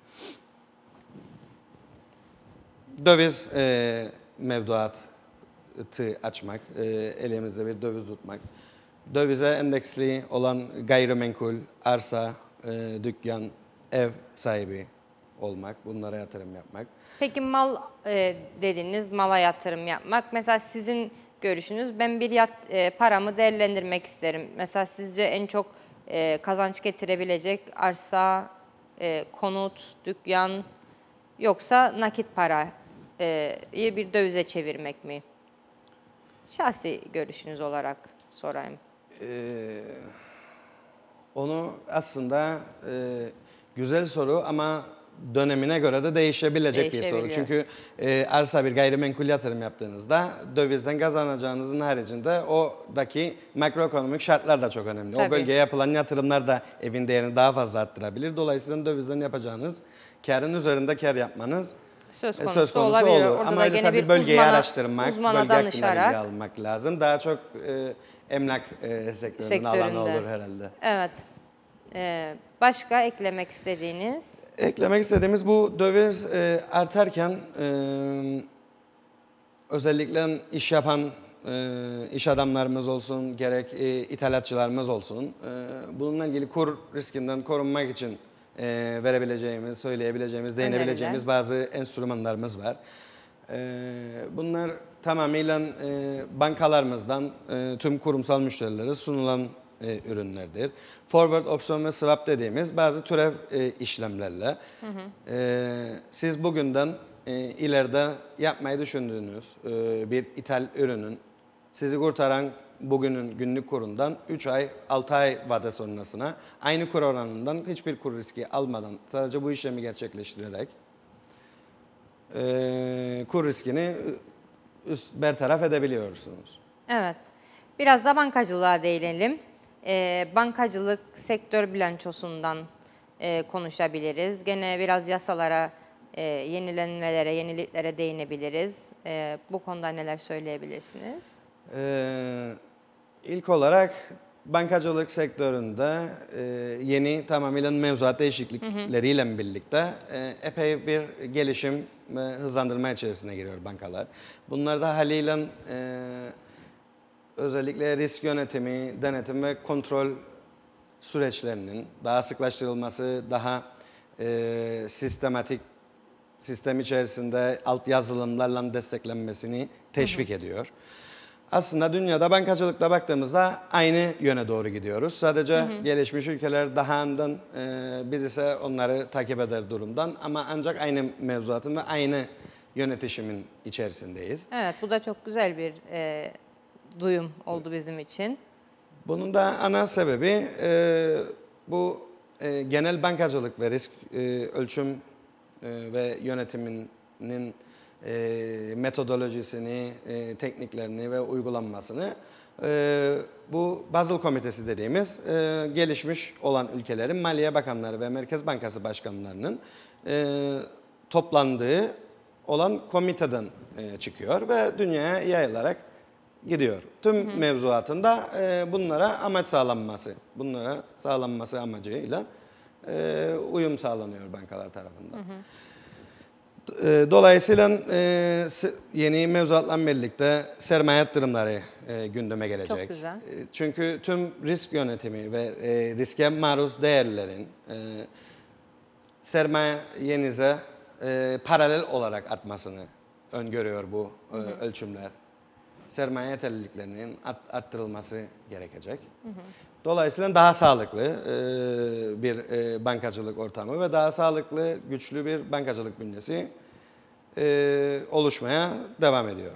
döviz e, mevduatı açmak, e, elimizde bir döviz tutmak, dövize endeksli olan gayrimenkul, arsa, e, dükkan, ev sahibi olmak, bunlara yatırım yapmak. Peki mal e, dediniz, mala yatırım yapmak. Mesela sizin görüşünüz, ben bir yat, e, paramı değerlendirmek isterim. Mesela sizce en çok e, kazanç getirebilecek arsa, e, konut, dükkan yoksa nakit para? İyi bir dövize çevirmek mi? Şahsi görüşünüz olarak sorayım. Ee, onu aslında e, güzel soru ama dönemine göre de değişebilecek bir soru. Çünkü e, arsa bir gayrimenkul yatırım yaptığınızda dövizden kazanacağınızın haricinde oradaki makroekonomik şartlar da çok önemli. Tabii. O bölgeye yapılan yatırımlar da evin değerini daha fazla arttırabilir. Dolayısıyla dövizden yapacağınız karın üzerinde kar yapmanız söz konusu, söz konusu olabilir. Olur. Orada ama da tabii bölgeyi uzmana, araştırmak, uzmana bölge hakkında bilgi almak lazım. Daha çok e, emlak e, sektörünün Sektöründe. alanı olur herhalde. Evet. Ee, başka eklemek istediğiniz? Eklemek istediğimiz bu döviz e, artarken e, özellikle iş yapan e, iş adamlarımız olsun, gerek e, ithalatçılarımız olsun, e, bununla ilgili kur riskinden korunmak için e, verebileceğimiz, söyleyebileceğimiz, değinebileceğimiz bazı enstrümanlarımız var. E, bunlar tamamıyla e, bankalarımızdan e, tüm kurumsal müşterilere sunulan e, ürünlerdir. Forward, opsiyon ve swap dediğimiz bazı türev e, işlemlerle hı hı. E, siz bugünden e, ileride yapmayı düşündüğünüz e, bir ithal ürünün sizi kurtaran bugünün günlük kurundan üç ay, altı ay vade sonrasına aynı kur oranından hiçbir kur riski almadan sadece bu işlemi gerçekleştirerek e, kur riskini üst, bertaraf edebiliyorsunuz. Evet. Biraz da bankacılığa değinelim. Ee, bankacılık sektör bilançosundan e, konuşabiliriz. Gene biraz yasalara, e, yenilenmelere, yeniliklere değinebiliriz. E, bu konuda neler söyleyebilirsiniz? Ee, ilk olarak bankacılık sektöründe e, yeni tamamıyla mevzuat değişiklikleriyle hı hı. birlikte e, epey bir gelişim ve hızlandırma içerisine giriyor bankalar. Bunlar da haliyle e, özellikle risk yönetimi, denetim ve kontrol süreçlerinin daha sıklaştırılması, daha e, sistematik sistem içerisinde alt yazılımlarla desteklenmesini teşvik hı hı. ediyor. Aslında dünyada bankacılıkta baktığımızda aynı yöne doğru gidiyoruz. Sadece hı hı. gelişmiş ülkeler daha önden, e, biz ise onları takip eder durumdan. Ama ancak aynı mevzuatın ve aynı yönetişimin içerisindeyiz. Evet, bu da çok güzel bir e, duyum oldu bizim için. Bunun da ana sebebi e, bu e, genel bankacılık ve risk e, ölçüm e, ve yönetiminin e, metodolojisini, e, tekniklerini ve uygulanmasını e, bu Basel Komitesi dediğimiz e, gelişmiş olan ülkelerin Maliye Bakanları ve Merkez Bankası Başkanlarının e, toplandığı olan komiteden e, çıkıyor ve dünyaya yayılarak gidiyor. Tüm hı hı. mevzuatında e, bunlara amaç sağlanması, bunlara sağlanması amacıyla e, uyum sağlanıyor bankalar tarafından. Hı hı. Dolayısıyla e, yeni mevzuatla birlikte sermaye yatırımları e, gündeme gelecek. Çok güzel. E, çünkü tüm risk yönetimi ve e, riske maruz değerlerin e, sermayenize e, paralel olarak artmasını öngörüyor bu e, hı hı. ölçümler. Sermaye yeterliliklerinin arttırılması gerekecek. Hı hı. Dolayısıyla daha sağlıklı e, bir e, bankacılık ortamı ve daha sağlıklı, güçlü bir bankacılık bünyesi e, oluşmaya devam ediyor.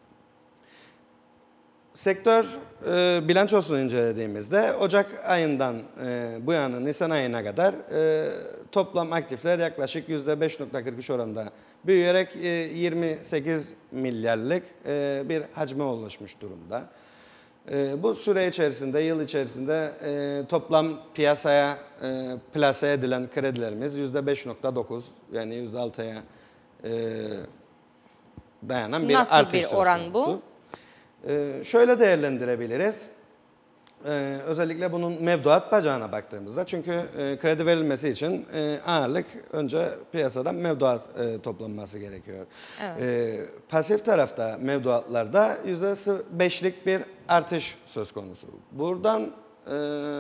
Sektör e, bilançosunu incelediğimizde Ocak ayından e, bu yana Nisan ayına kadar e, toplam aktifler yaklaşık yüzde beş nokta kırk üç oranında büyüyerek e, yirmi sekiz milyarlık e, bir hacme ulaşmış durumda. E, bu süre içerisinde, yıl içerisinde e, toplam piyasaya e, plase edilen kredilerimiz yüzde beş nokta dokuz, yani yüzde altıya e, dayanan bir Nasıl artış bir oran bu? Ee, şöyle değerlendirebiliriz. Ee, özellikle bunun mevduat bacağına baktığımızda, çünkü e, kredi verilmesi için e, ağırlık önce piyasadan mevduat e, toplanması gerekiyor. Evet. E, pasif tarafta mevduatlarda yüzde beşlik bir artış söz konusu. Buradan e,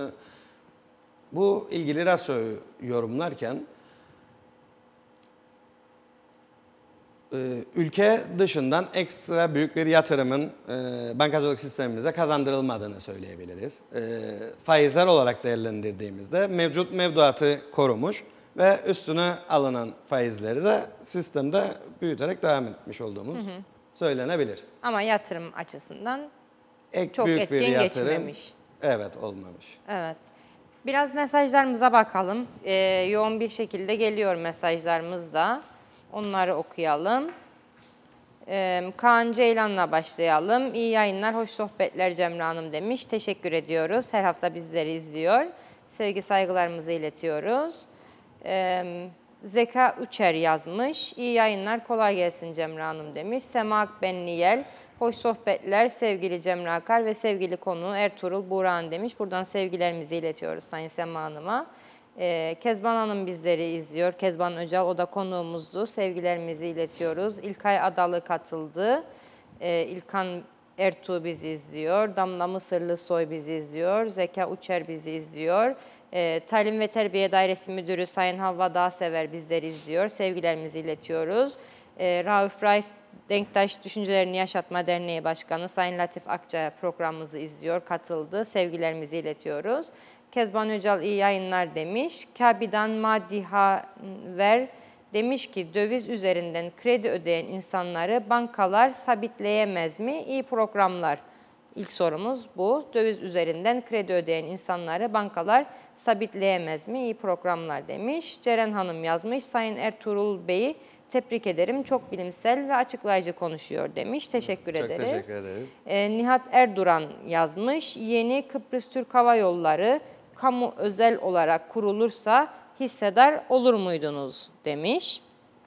bu ilgili rasyoyu yorumlarken ülke dışından ekstra büyük bir yatırımın e, bankacılık sistemimize kazandırılmadığını söyleyebiliriz. E, faizler olarak değerlendirdiğimizde mevcut mevduatı korumuş ve üstüne alınan faizleri de sistemde büyüterek devam etmiş olduğumuz hı hı. söylenebilir. Ama yatırım açısından Ek çok büyük etkin bir yatırım, geçmemiş. Evet, olmamış. Evet. Biraz mesajlarımıza bakalım. E, yoğun bir şekilde geliyor mesajlarımız da. Onları okuyalım. Ee, Kaan Ceylan'la başlayalım. İyi yayınlar, hoş sohbetler Cemre Hanım demiş. Teşekkür ediyoruz. Her hafta bizleri izliyor. Sevgi saygılarımızı iletiyoruz. Ee, Zeka Üçer yazmış. İyi yayınlar, kolay gelsin Cemre Hanım demiş. Sema Akbenliyel, hoş sohbetler sevgili Cemre Akar ve sevgili konu Ertuğrul Buğrahan demiş. Buradan sevgilerimizi iletiyoruz Sayın Sema Hanım'a. Ee, Kezban Hanım bizleri izliyor. Kezban Öcal, o da konuğumuzdu. Sevgilerimizi iletiyoruz. İlkay Adalı katıldı. Ee, İlkan Ertuğ bizi izliyor. Damla Mısırlı Soy bizi izliyor. Zeka Uçer bizi izliyor. Ee, Talim ve Terbiye Dairesi Müdürü Sayın Havva Dağsever bizleri izliyor. Sevgilerimizi iletiyoruz. Ee, Rauf Raif Denktaş Düşüncelerini Yaşatma Derneği Başkanı Sayın Latif Akçaya programımızı izliyor, katıldı. Sevgilerimizi iletiyoruz. Kezban Öcal iyi yayınlar demiş. Kabidan Madihaver demiş ki döviz üzerinden kredi ödeyen insanları bankalar sabitleyemez mi? İyi programlar İlk sorumuz bu. Döviz üzerinden kredi ödeyen insanları bankalar sabitleyemez mi? İyi programlar demiş. Ceren Hanım yazmış. Sayın Ertuğrul Bey'i tebrik ederim. Çok bilimsel ve açıklayıcı konuşuyor demiş. Teşekkür Çok ederiz. teşekkür ederiz. Ee, Nihat Erduran yazmış. Yeni Kıbrıs Türk Hava Yolları kamu özel olarak kurulursa hissedar olur muydunuz demiş.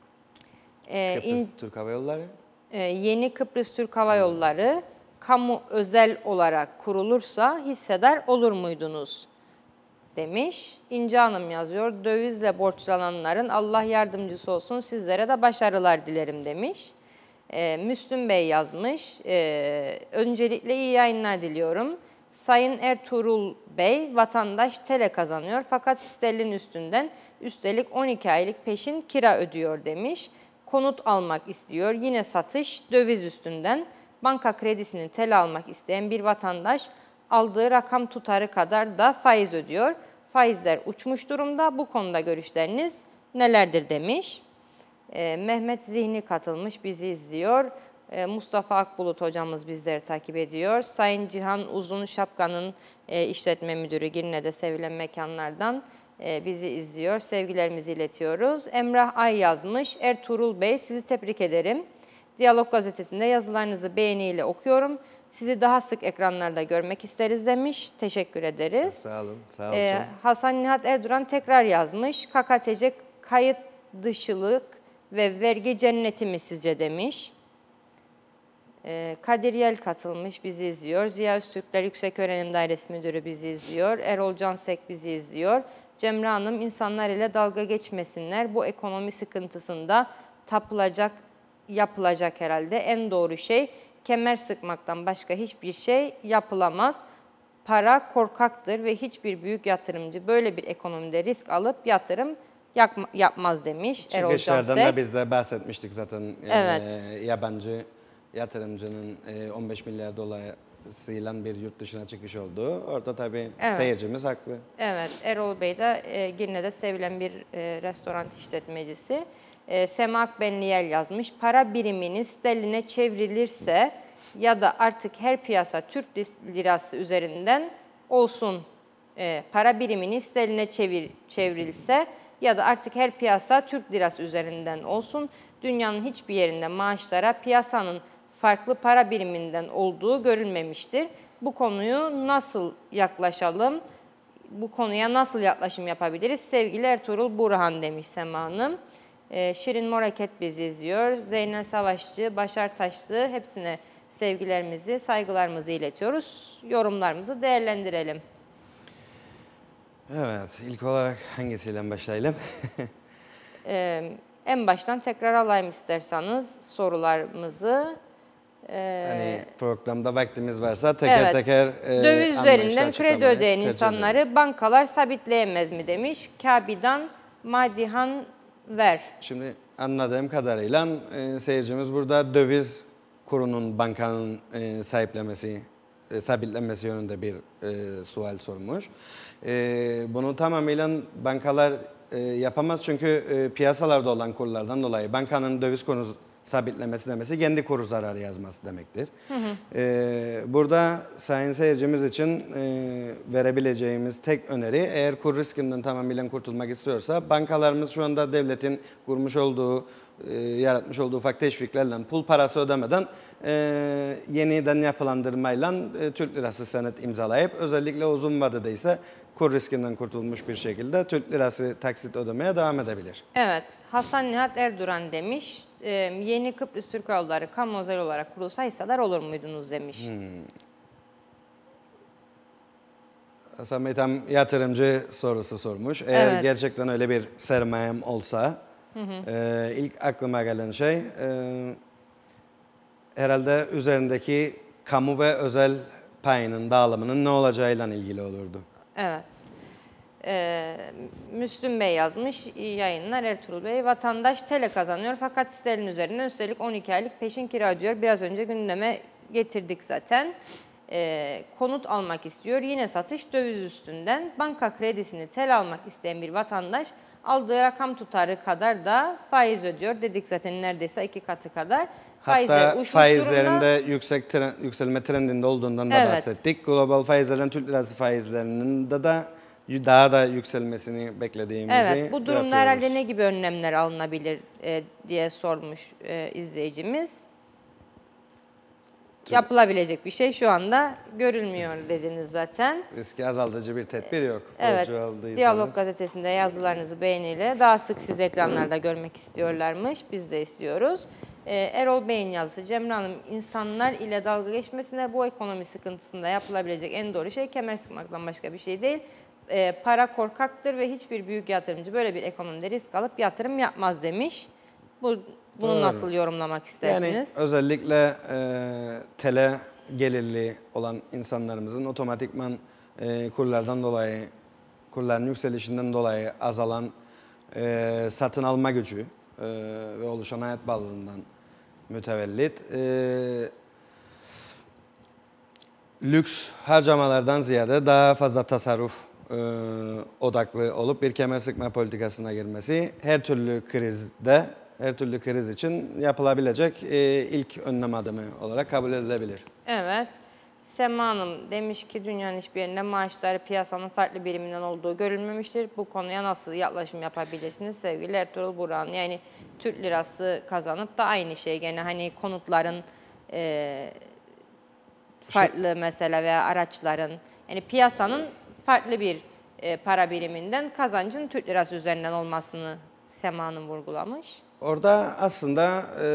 Ee, Kıbrıs in- Türk Hava Yolları. e, Yeni Kıbrıs Türk Hava Yolları kamu özel olarak kurulursa hissedar olur muydunuz demiş. İnce Hanım yazıyor. Dövizle borçlananların Allah yardımcısı olsun, sizlere de başarılar dilerim demiş. Ee, Müslüm Bey yazmış. Ee, öncelikle iyi yayınlar diliyorum. Sayın Ertuğrul Bey, vatandaş tele kazanıyor fakat sterlin üstünden üstelik on iki aylık peşin kira ödüyor demiş. Konut almak istiyor, yine satış döviz üstünden. Banka kredisini tel almak isteyen bir vatandaş aldığı rakam tutarı kadar da faiz ödüyor. Faizler uçmuş durumda. Bu konuda görüşleriniz nelerdir demiş. Ee, Mehmet Zihni katılmış, bizi izliyor. Ee, Mustafa Akbulut hocamız bizleri takip ediyor. Sayın Cihan Uzun Şapka'nın e, işletme müdürü Girne'de sevilen mekanlardan e, bizi izliyor. Sevgilerimizi iletiyoruz. Emrah Ay yazmış. Ertuğrul Bey, sizi tebrik ederim. Diyalog gazetesinde yazılarınızı beğeniyle okuyorum. Sizi daha sık ekranlarda görmek isteriz demiş. Teşekkür ederiz. Sağ olun. Sağ olsun. Ee, Hasan Nihat Erduran tekrar yazmış. K K T C kayıt dışılık ve vergi cenneti mi sizce demiş. Ee, Kadir Yel katılmış, bizi izliyor. Ziya Öztürkler Yükseköğrenim Dairesi Müdürü bizi izliyor. Erol Cansek bizi izliyor. Cemre Hanım, insanlar ile dalga geçmesinler. Bu ekonomi sıkıntısında tapılacak, yapılacak herhalde. En doğru şey kemer sıkmaktan başka hiçbir şey yapılamaz. Para korkaktır ve hiçbir büyük yatırımcı böyle bir ekonomide risk alıp yatırım yapma, yapmaz demiş Erol Çıkışlardan Cansek. da biz de bahsetmiştik zaten. Evet. Ee, yabancı yatırımcının e, on beş milyar dolayısıyla bir yurt dışına çıkış olduğu. Orada tabii Evet. seyircimiz haklı. Evet, Erol Bey de e, Girne'de sevilen bir e, restoran işletmecisi. E, Sema Akbenliyel yazmış. Para birimini sterline çevrilirse ya da artık her piyasa Türk lirası üzerinden olsun. E, para birimini sterline çevir, çevrilse ya da artık her piyasa Türk lirası üzerinden olsun. Dünyanın hiçbir yerinde maaşlara piyasanın farklı para biriminden olduğu görülmemiştir. Bu konuyu nasıl yaklaşalım? Bu konuya nasıl yaklaşım yapabiliriz? Sevgili Ertuğrul Burhan demiş Sema Hanım. Ee, Şirin Moraket bizi izliyor. Zeynel Savaşçı, Başar Taşlı, hepsine sevgilerimizi, saygılarımızı iletiyoruz. Yorumlarımızı değerlendirelim. Evet, ilk olarak hangisiyle başlayalım? Ee, en baştan tekrar alayım isterseniz sorularımızı. Hani programda vaktimiz varsa teker Evet. teker e, Döviz anlayışla üzerinden kredi açıklamaya ödeyen çalışalım. insanları bankalar sabitleyemez mi demiş. Kabidan Madihan Ver. Şimdi anladığım kadarıyla e, seyircimiz burada döviz kurunun bankanın e, sahiplemesi, e, sabitlenmesi yönünde bir e, sual sormuş. E, bunu tamamıyla bankalar e, yapamaz çünkü e, piyasalarda olan kurlardan dolayı bankanın döviz kurunu sabitlemesi demesi kendi kuru zararı yazması demektir. Hı hı. Ee, burada sayın seyircimiz için e, verebileceğimiz tek öneri, eğer kur riskinden tamamıyla kurtulmak istiyorsa bankalarımız şu anda devletin kurmuş olduğu, e, yaratmış olduğu ufak teşviklerle pul parası ödemeden e, yeniden yapılandırmayla e, Türk lirası senet imzalayıp özellikle uzun vadede ise kur riskinden kurtulmuş bir şekilde Türk lirası taksit ödemeye devam edebilir. Evet, Hasan Nihat Erduran demiş. E, yeni Kıbrıs Türk Hava Yolları kamu özel olarak kurulsa hissedar olur muydunuz demiş. Hmm. Hasan Bey tam yatırımcı sorusu sormuş. Eğer Evet. gerçekten öyle bir sermayem olsa hı hı. E, ilk aklıma gelen şey e, herhalde üzerindeki kamu ve özel payının dağılımının ne olacağıyla ilgili olurdu. Evet. Ee, Müslüm Bey yazmış, iyi yayınlar Ertuğrul Bey. Vatandaş tele kazanıyor fakat sterlin üzerinden üstelik on iki aylık peşin kira ödüyor. Biraz önce gündeme getirdik zaten. Ee, konut almak istiyor. Yine satış döviz üstünden. Banka kredisini tel almak isteyen bir vatandaş aldığı rakam tutarı kadar da faiz ödüyor. Dedik zaten neredeyse iki katı kadar. Faizler Hatta uçmuş faizlerinde durumda. yüksek tren, yükselme trendinde olduğundan da Evet. bahsettik. Global faizlerden Türk lirası faizlerinin de, de daha da yükselmesini beklediğimizi Evet, bu durumda yapıyoruz. herhalde ne gibi önlemler alınabilir e, diye sormuş e, izleyicimiz. Yapılabilecek bir şey şu anda görülmüyor dediniz zaten. Riski azaltıcı bir tedbir yok. Evet, Borcu aldıysanız. Diyalog Gazetesi'nde yazılarınızı beğeniyle daha sık siz ekranlarda görmek istiyorlarmış. Biz de istiyoruz. Ee, Erol Bey'in yazısı, Cemre Hanım, insanlar ile dalga geçmesine bu ekonomi sıkıntısında yapılabilecek en doğru şey kemer sıkmaktan başka bir şey değil. Ee, para korkaktır ve hiçbir büyük yatırımcı böyle bir ekonomide risk alıp yatırım yapmaz demiş. Bu, bunu Doğru. nasıl yorumlamak istersiniz? Yani özellikle e, tele gelirli olan insanlarımızın otomatikman e, kurlardan dolayı, kurların yükselişinden dolayı azalan e, satın alma gücü e, ve oluşan hayat bağlılığından mütevellit e, lüks harcamalardan ziyade daha fazla tasarruf e, odaklı olup bir kemer sıkma politikasına girmesi her türlü krizde, her türlü kriz için yapılabilecek e, ilk önlem adımı olarak kabul edilebilir. Evet. Sema Hanım demiş ki dünyanın hiçbir yerinde maaşları piyasanın farklı biriminden olduğu görülmemiştir. Bu konuya nasıl yaklaşım yapabilirsiniz sevgili Ertuğrul Burhan? Yani Türk lirası kazanıp da aynı şey gene hani konutların e, farklı mesela veya araçların yani piyasanın farklı bir e, para biriminden kazancın Türk lirası üzerinden olmasını Sema Hanım vurgulamış. Orada aslında e,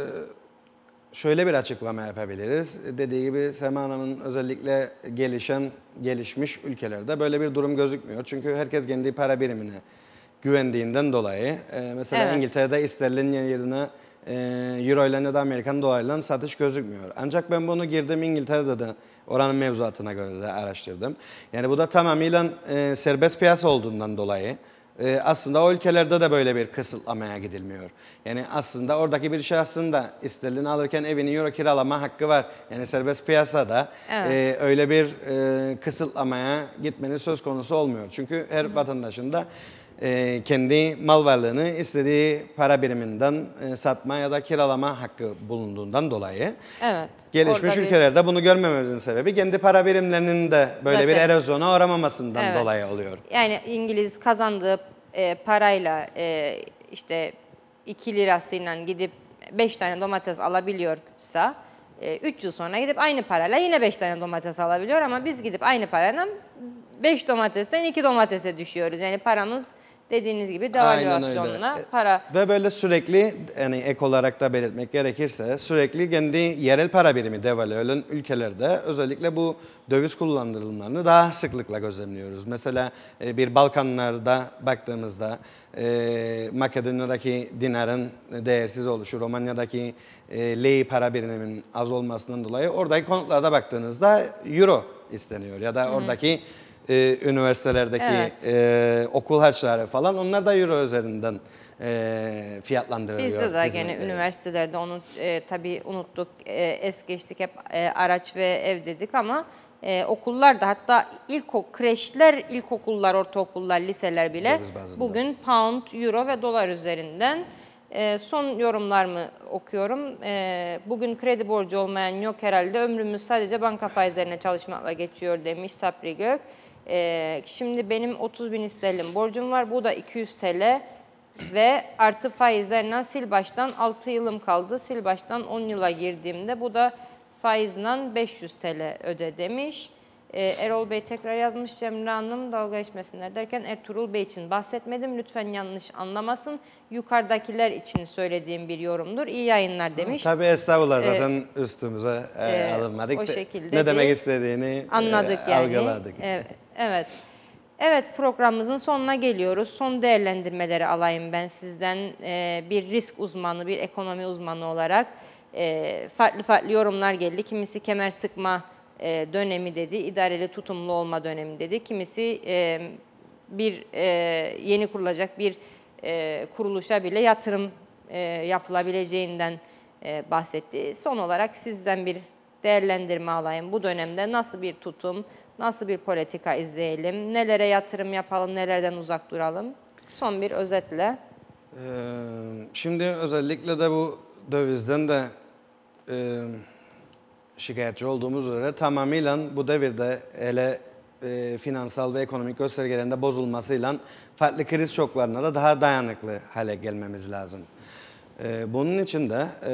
şöyle bir açıklama yapabiliriz. Dediği gibi Sema Hanım'ın özellikle gelişen, gelişmiş ülkelerde böyle bir durum gözükmüyor. Çünkü herkes kendi para birimine güvendiğinden dolayı e, mesela Evet. İngiltere'de sterlin yerine e, euro ile ya da Amerikan dolarıyla satış gözükmüyor. Ancak ben bunu girdim İngiltere'de de oranın mevzuatına göre de araştırdım. Yani bu da tamamıyla e, serbest piyasa olduğundan dolayı Ee, aslında o ülkelerde de böyle bir kısıtlamaya gidilmiyor. Yani aslında oradaki bir şahsın da sterlin alırken evini euro kiralama hakkı var. Yani serbest piyasada Evet. e, öyle bir e, kısıtlamaya gitmenin söz konusu olmuyor. Çünkü her Hı. vatandaşın da e, kendi mal varlığını istediği para biriminden e, satma ya da kiralama hakkı bulunduğundan dolayı Evet. gelişmiş orada bir- ülkelerde bunu görmememizin sebebi kendi para birimlerinin de böyle bir Zaten- erozyona uğramamasından Evet. dolayı oluyor. Yani İngiliz kazandığı e, parayla e, işte iki lirasıyla gidip beş tane domates alabiliyorsa e, üç yıl sonra gidip aynı parayla yine beş tane domates alabiliyor ama biz gidip aynı parayla beş domatesten iki domatese düşüyoruz. Yani paramız dediğiniz gibi devalüasyonla para. Ve böyle sürekli yani ek olarak da belirtmek gerekirse sürekli kendi yerel para birimi devalüe olan ülkelerde özellikle bu döviz kullandırılımlarını daha sıklıkla gözlemliyoruz. Mesela e, bir Balkanlarda baktığımızda e, Makedonya'daki dinarın değersiz oluşu, Romanya'daki e, lei para biriminin az olmasından dolayı oradaki konutlarda baktığınızda euro isteniyor ya da Hı. oradaki e, üniversitelerdeki Evet. e, okul harçları falan onlar da euro üzerinden e, fiyatlandırılıyor. Biz de zaten hizmetleri. üniversitelerde onu e, tabii unuttuk, e, es geçtik hep e, araç ve ev dedik ama e, okullarda hatta ilkok kreşler, ilkokullar, ortaokullar, liseler bile Döviz bazında. bugün pound, euro ve dolar üzerinden. E, son yorumlarımı okuyorum. E, bugün kredi borcu olmayan yok herhalde. Ömrümüz sadece banka faizlerine çalışmakla geçiyor demiş Sapri Gök. E, şimdi benim otuz bin sterlin borcum var. Bu da iki yüz TL ve artı faizlerle sil baştan altı yılım kaldı. Sil baştan on yıla girdiğimde bu da faizle beş yüz TL öde demiş. Ee, Erol Bey tekrar yazmış, Cemre Hanım dalga geçmesinler derken Ertuğrul Bey için bahsetmedim. Lütfen yanlış anlamasın. Yukarıdakiler için söylediğim bir yorumdur. İyi yayınlar demiş. Tabii estağfurullah zaten ee, üstümüze e, e, alınmadık. O şekilde ne demek istediğini anladık e, yani. algıladık. Evet. Evet. Evet, programımızın sonuna geliyoruz. Son değerlendirmeleri alayım ben sizden. Ee, bir risk uzmanı, bir ekonomi uzmanı olarak e, farklı farklı yorumlar geldi. Kimisi kemer sıkma e, dönemi dedi, idareli tutumlu olma dönemi dedi. Kimisi e, bir e, yeni kurulacak bir e, kuruluşa bile yatırım e, yapılabileceğinden e, bahsetti. Son olarak sizden bir değerlendirme alayım. Bu dönemde nasıl bir tutum, nasıl bir politika izleyelim, nelere yatırım yapalım, nelerden uzak duralım? Son bir özetle. Ee, Şimdi özellikle de bu dövizden de e, şikayetçi olduğumuz üzere tamamıyla bu devirde hele e, finansal ve ekonomik göstergelerinde bozulmasıyla farklı kriz şoklarına da daha dayanıklı hale gelmemiz lazım. E, bunun için de e,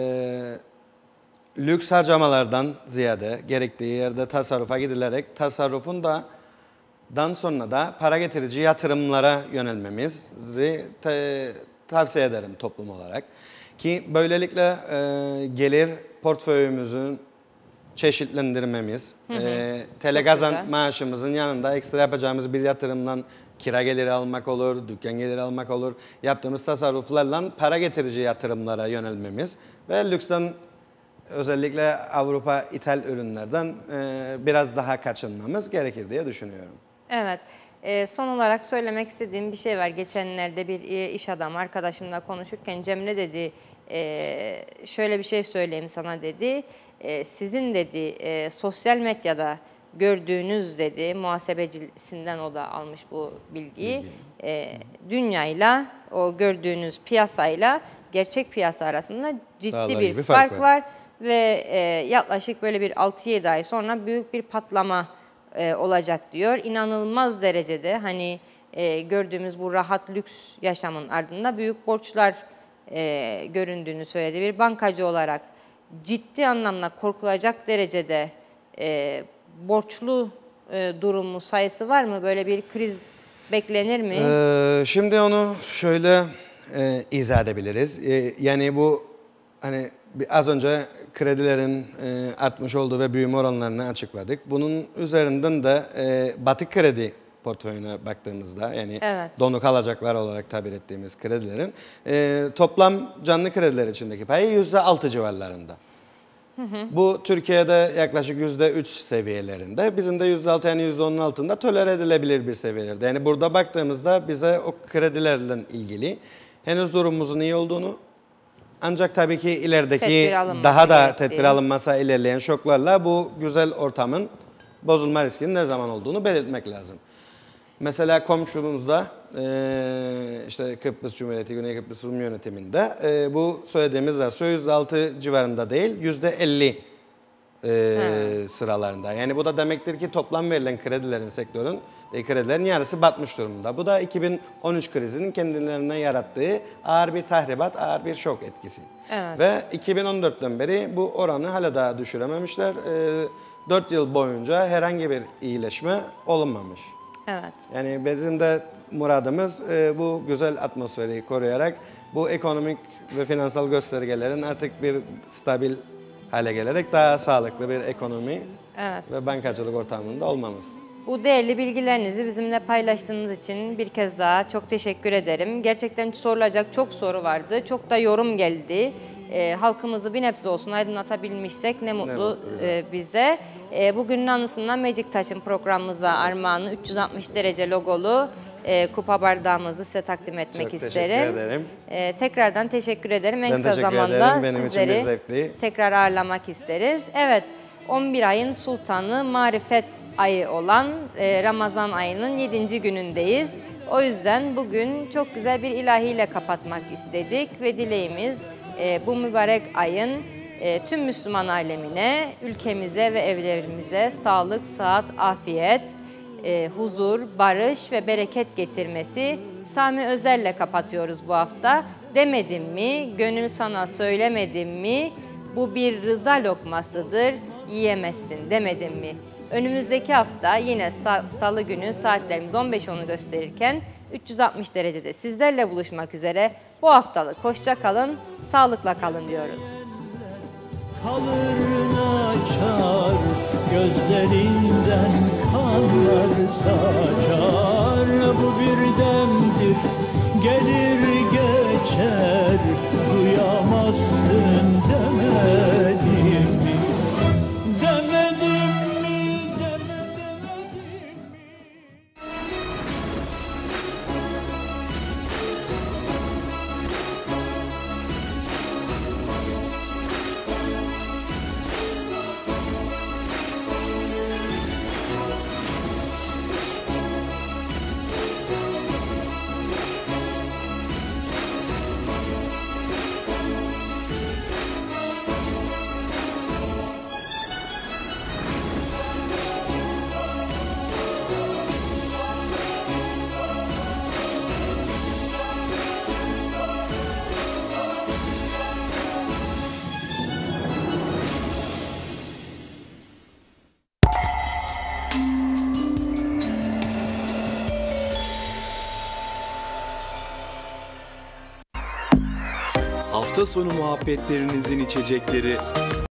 lüks harcamalardan ziyade gerektiği yerde tasarrufa gidilerek tasarrufun da dan sonra da para getirici yatırımlara yönelmemizi te, tavsiye ederim toplum olarak. Ki böylelikle e, gelir portföyümüzün çeşitlendirmemiz, Hı hı. e, telegazan güzel. maaşımızın yanında ekstra yapacağımız bir yatırımdan kira geliri almak olur, dükkan geliri almak olur. Yaptığımız tasarruflarla para getirici yatırımlara yönelmemiz ve lüksten özellikle Avrupa ithal ürünlerden e, biraz daha kaçınmamız gerekir diye düşünüyorum. Evet. Ee, son olarak söylemek istediğim bir şey var. Geçenlerde bir e, iş adamı arkadaşımla konuşurken Cemre dedi, e, şöyle bir şey söyleyeyim sana dedi. E, sizin dedi e, sosyal medyada gördüğünüz dedi, muhasebecisinden o da almış bu bilgiyi. E, dünyayla o gördüğünüz piyasayla gerçek piyasa arasında ciddi Dağlar bir gibi fark, fark var. var. Ve e, yaklaşık böyle bir altı yedi ay sonra büyük bir patlama e, olacak diyor. İnanılmaz derecede hani e, gördüğümüz bu rahat lüks yaşamın ardında büyük borçlar e, göründüğünü söyledi. Bir bankacı olarak ciddi anlamda korkulacak derecede e, borçlu e, durumu sayısı var mı? Böyle bir kriz beklenir mi? Ee, şimdi onu şöyle e, izah edebiliriz. E, yani bu hani bir- az önce kredilerin e, artmış olduğu ve büyüme oranlarını açıkladık. Bunun üzerinden de e, batık kredi portföyüne baktığımızda yani Evet. donuk alacaklar olarak tabir ettiğimiz kredilerin e, toplam canlı krediler içindeki payı yüzde altı civarlarında. Bu Türkiye'de yaklaşık yüzde üç seviyelerinde. Bizim de yüzde altı yani yüzde onun altında tolere edilebilir bir seviyelerde. Yani burada baktığımızda bize o kredilerle ilgili henüz durumumuzun iyi olduğunu ancak tabii ki ilerideki Tedbir alınması daha da gerektiği. tedbir alınmasa ilerleyen şoklarla bu güzel ortamın bozulma riskinin ne zaman olduğunu belirtmek lazım. Mesela komşumuzda eee, işte Kıbrıs Cumhuriyeti, Güney Kıbrıs Rum yönetiminde eee, bu söylediğimiz rasyo yüzde altı civarında değil yüzde elli eee, sıralarında. Yani bu da demektir ki toplam verilen kredilerin sektörün e, kredilerin yarısı batmış durumda. Bu da iki bin on üç krizinin kendilerine yarattığı ağır bir tahribat, ağır bir şok etkisi. Evet. Ve iki bin on dörtten beri bu oranı hala daha düşürememişler. Eee dört yıl boyunca herhangi bir iyileşme olunmamış. Evet. Yani bizim de muradımız e, bu güzel atmosferi koruyarak bu ekonomik ve finansal göstergelerin artık bir stabil hale gelerek daha sağlıklı bir ekonomi Evet. ve bankacılık ortamında olmamız. Bu değerli bilgilerinizi bizimle paylaştığınız için bir kez daha çok teşekkür ederim. Gerçekten sorulacak çok soru vardı. Çok da yorum geldi. Ee, halkımızı bir nebze olsun aydınlatabilmişsek ne mutlu, mutlu bize. e, bize. E, bugünün anısından Magic Touch'ın programımıza armağanı üç yüz altmış derece logolu e, kupa bardağımızı size takdim etmek Çok teşekkür isterim. ederim. E, tekrardan teşekkür ederim. En Ben kısa teşekkür zamanda ederim. Benim için bir sizleri zevkli. tekrar ağırlamak isteriz. Evet. on bir ayın sultanı marifet ayı olan e, Ramazan ayının yedinci günündeyiz. O yüzden bugün çok güzel bir ilahiyle kapatmak istedik ve dileğimiz e, bu mübarek ayın e, tüm Müslüman alemine, ülkemize ve evlerimize sağlık, sıhhat, afiyet, e, huzur, barış ve bereket getirmesi. Sami Özer'le kapatıyoruz bu hafta. Demedim mi, gönül sana söylemedim mi, bu bir rıza lokmasıdır, yiyemezsin demedim mi? Önümüzdeki hafta yine salı günü saatlerimiz on beş onu gösterirken üç yüz altmış derecede sizlerle buluşmak üzere. Bu haftalık hoşça kalın, sağlıkla kalın diyoruz. Kalır açar, gözlerinden kanlar saçar. Bu bir demdir, gelir geçer, duyamazsın demedim mi? Demedim mi, deme demedim mi? hafta sonu muhabbetlerinizin içecekleri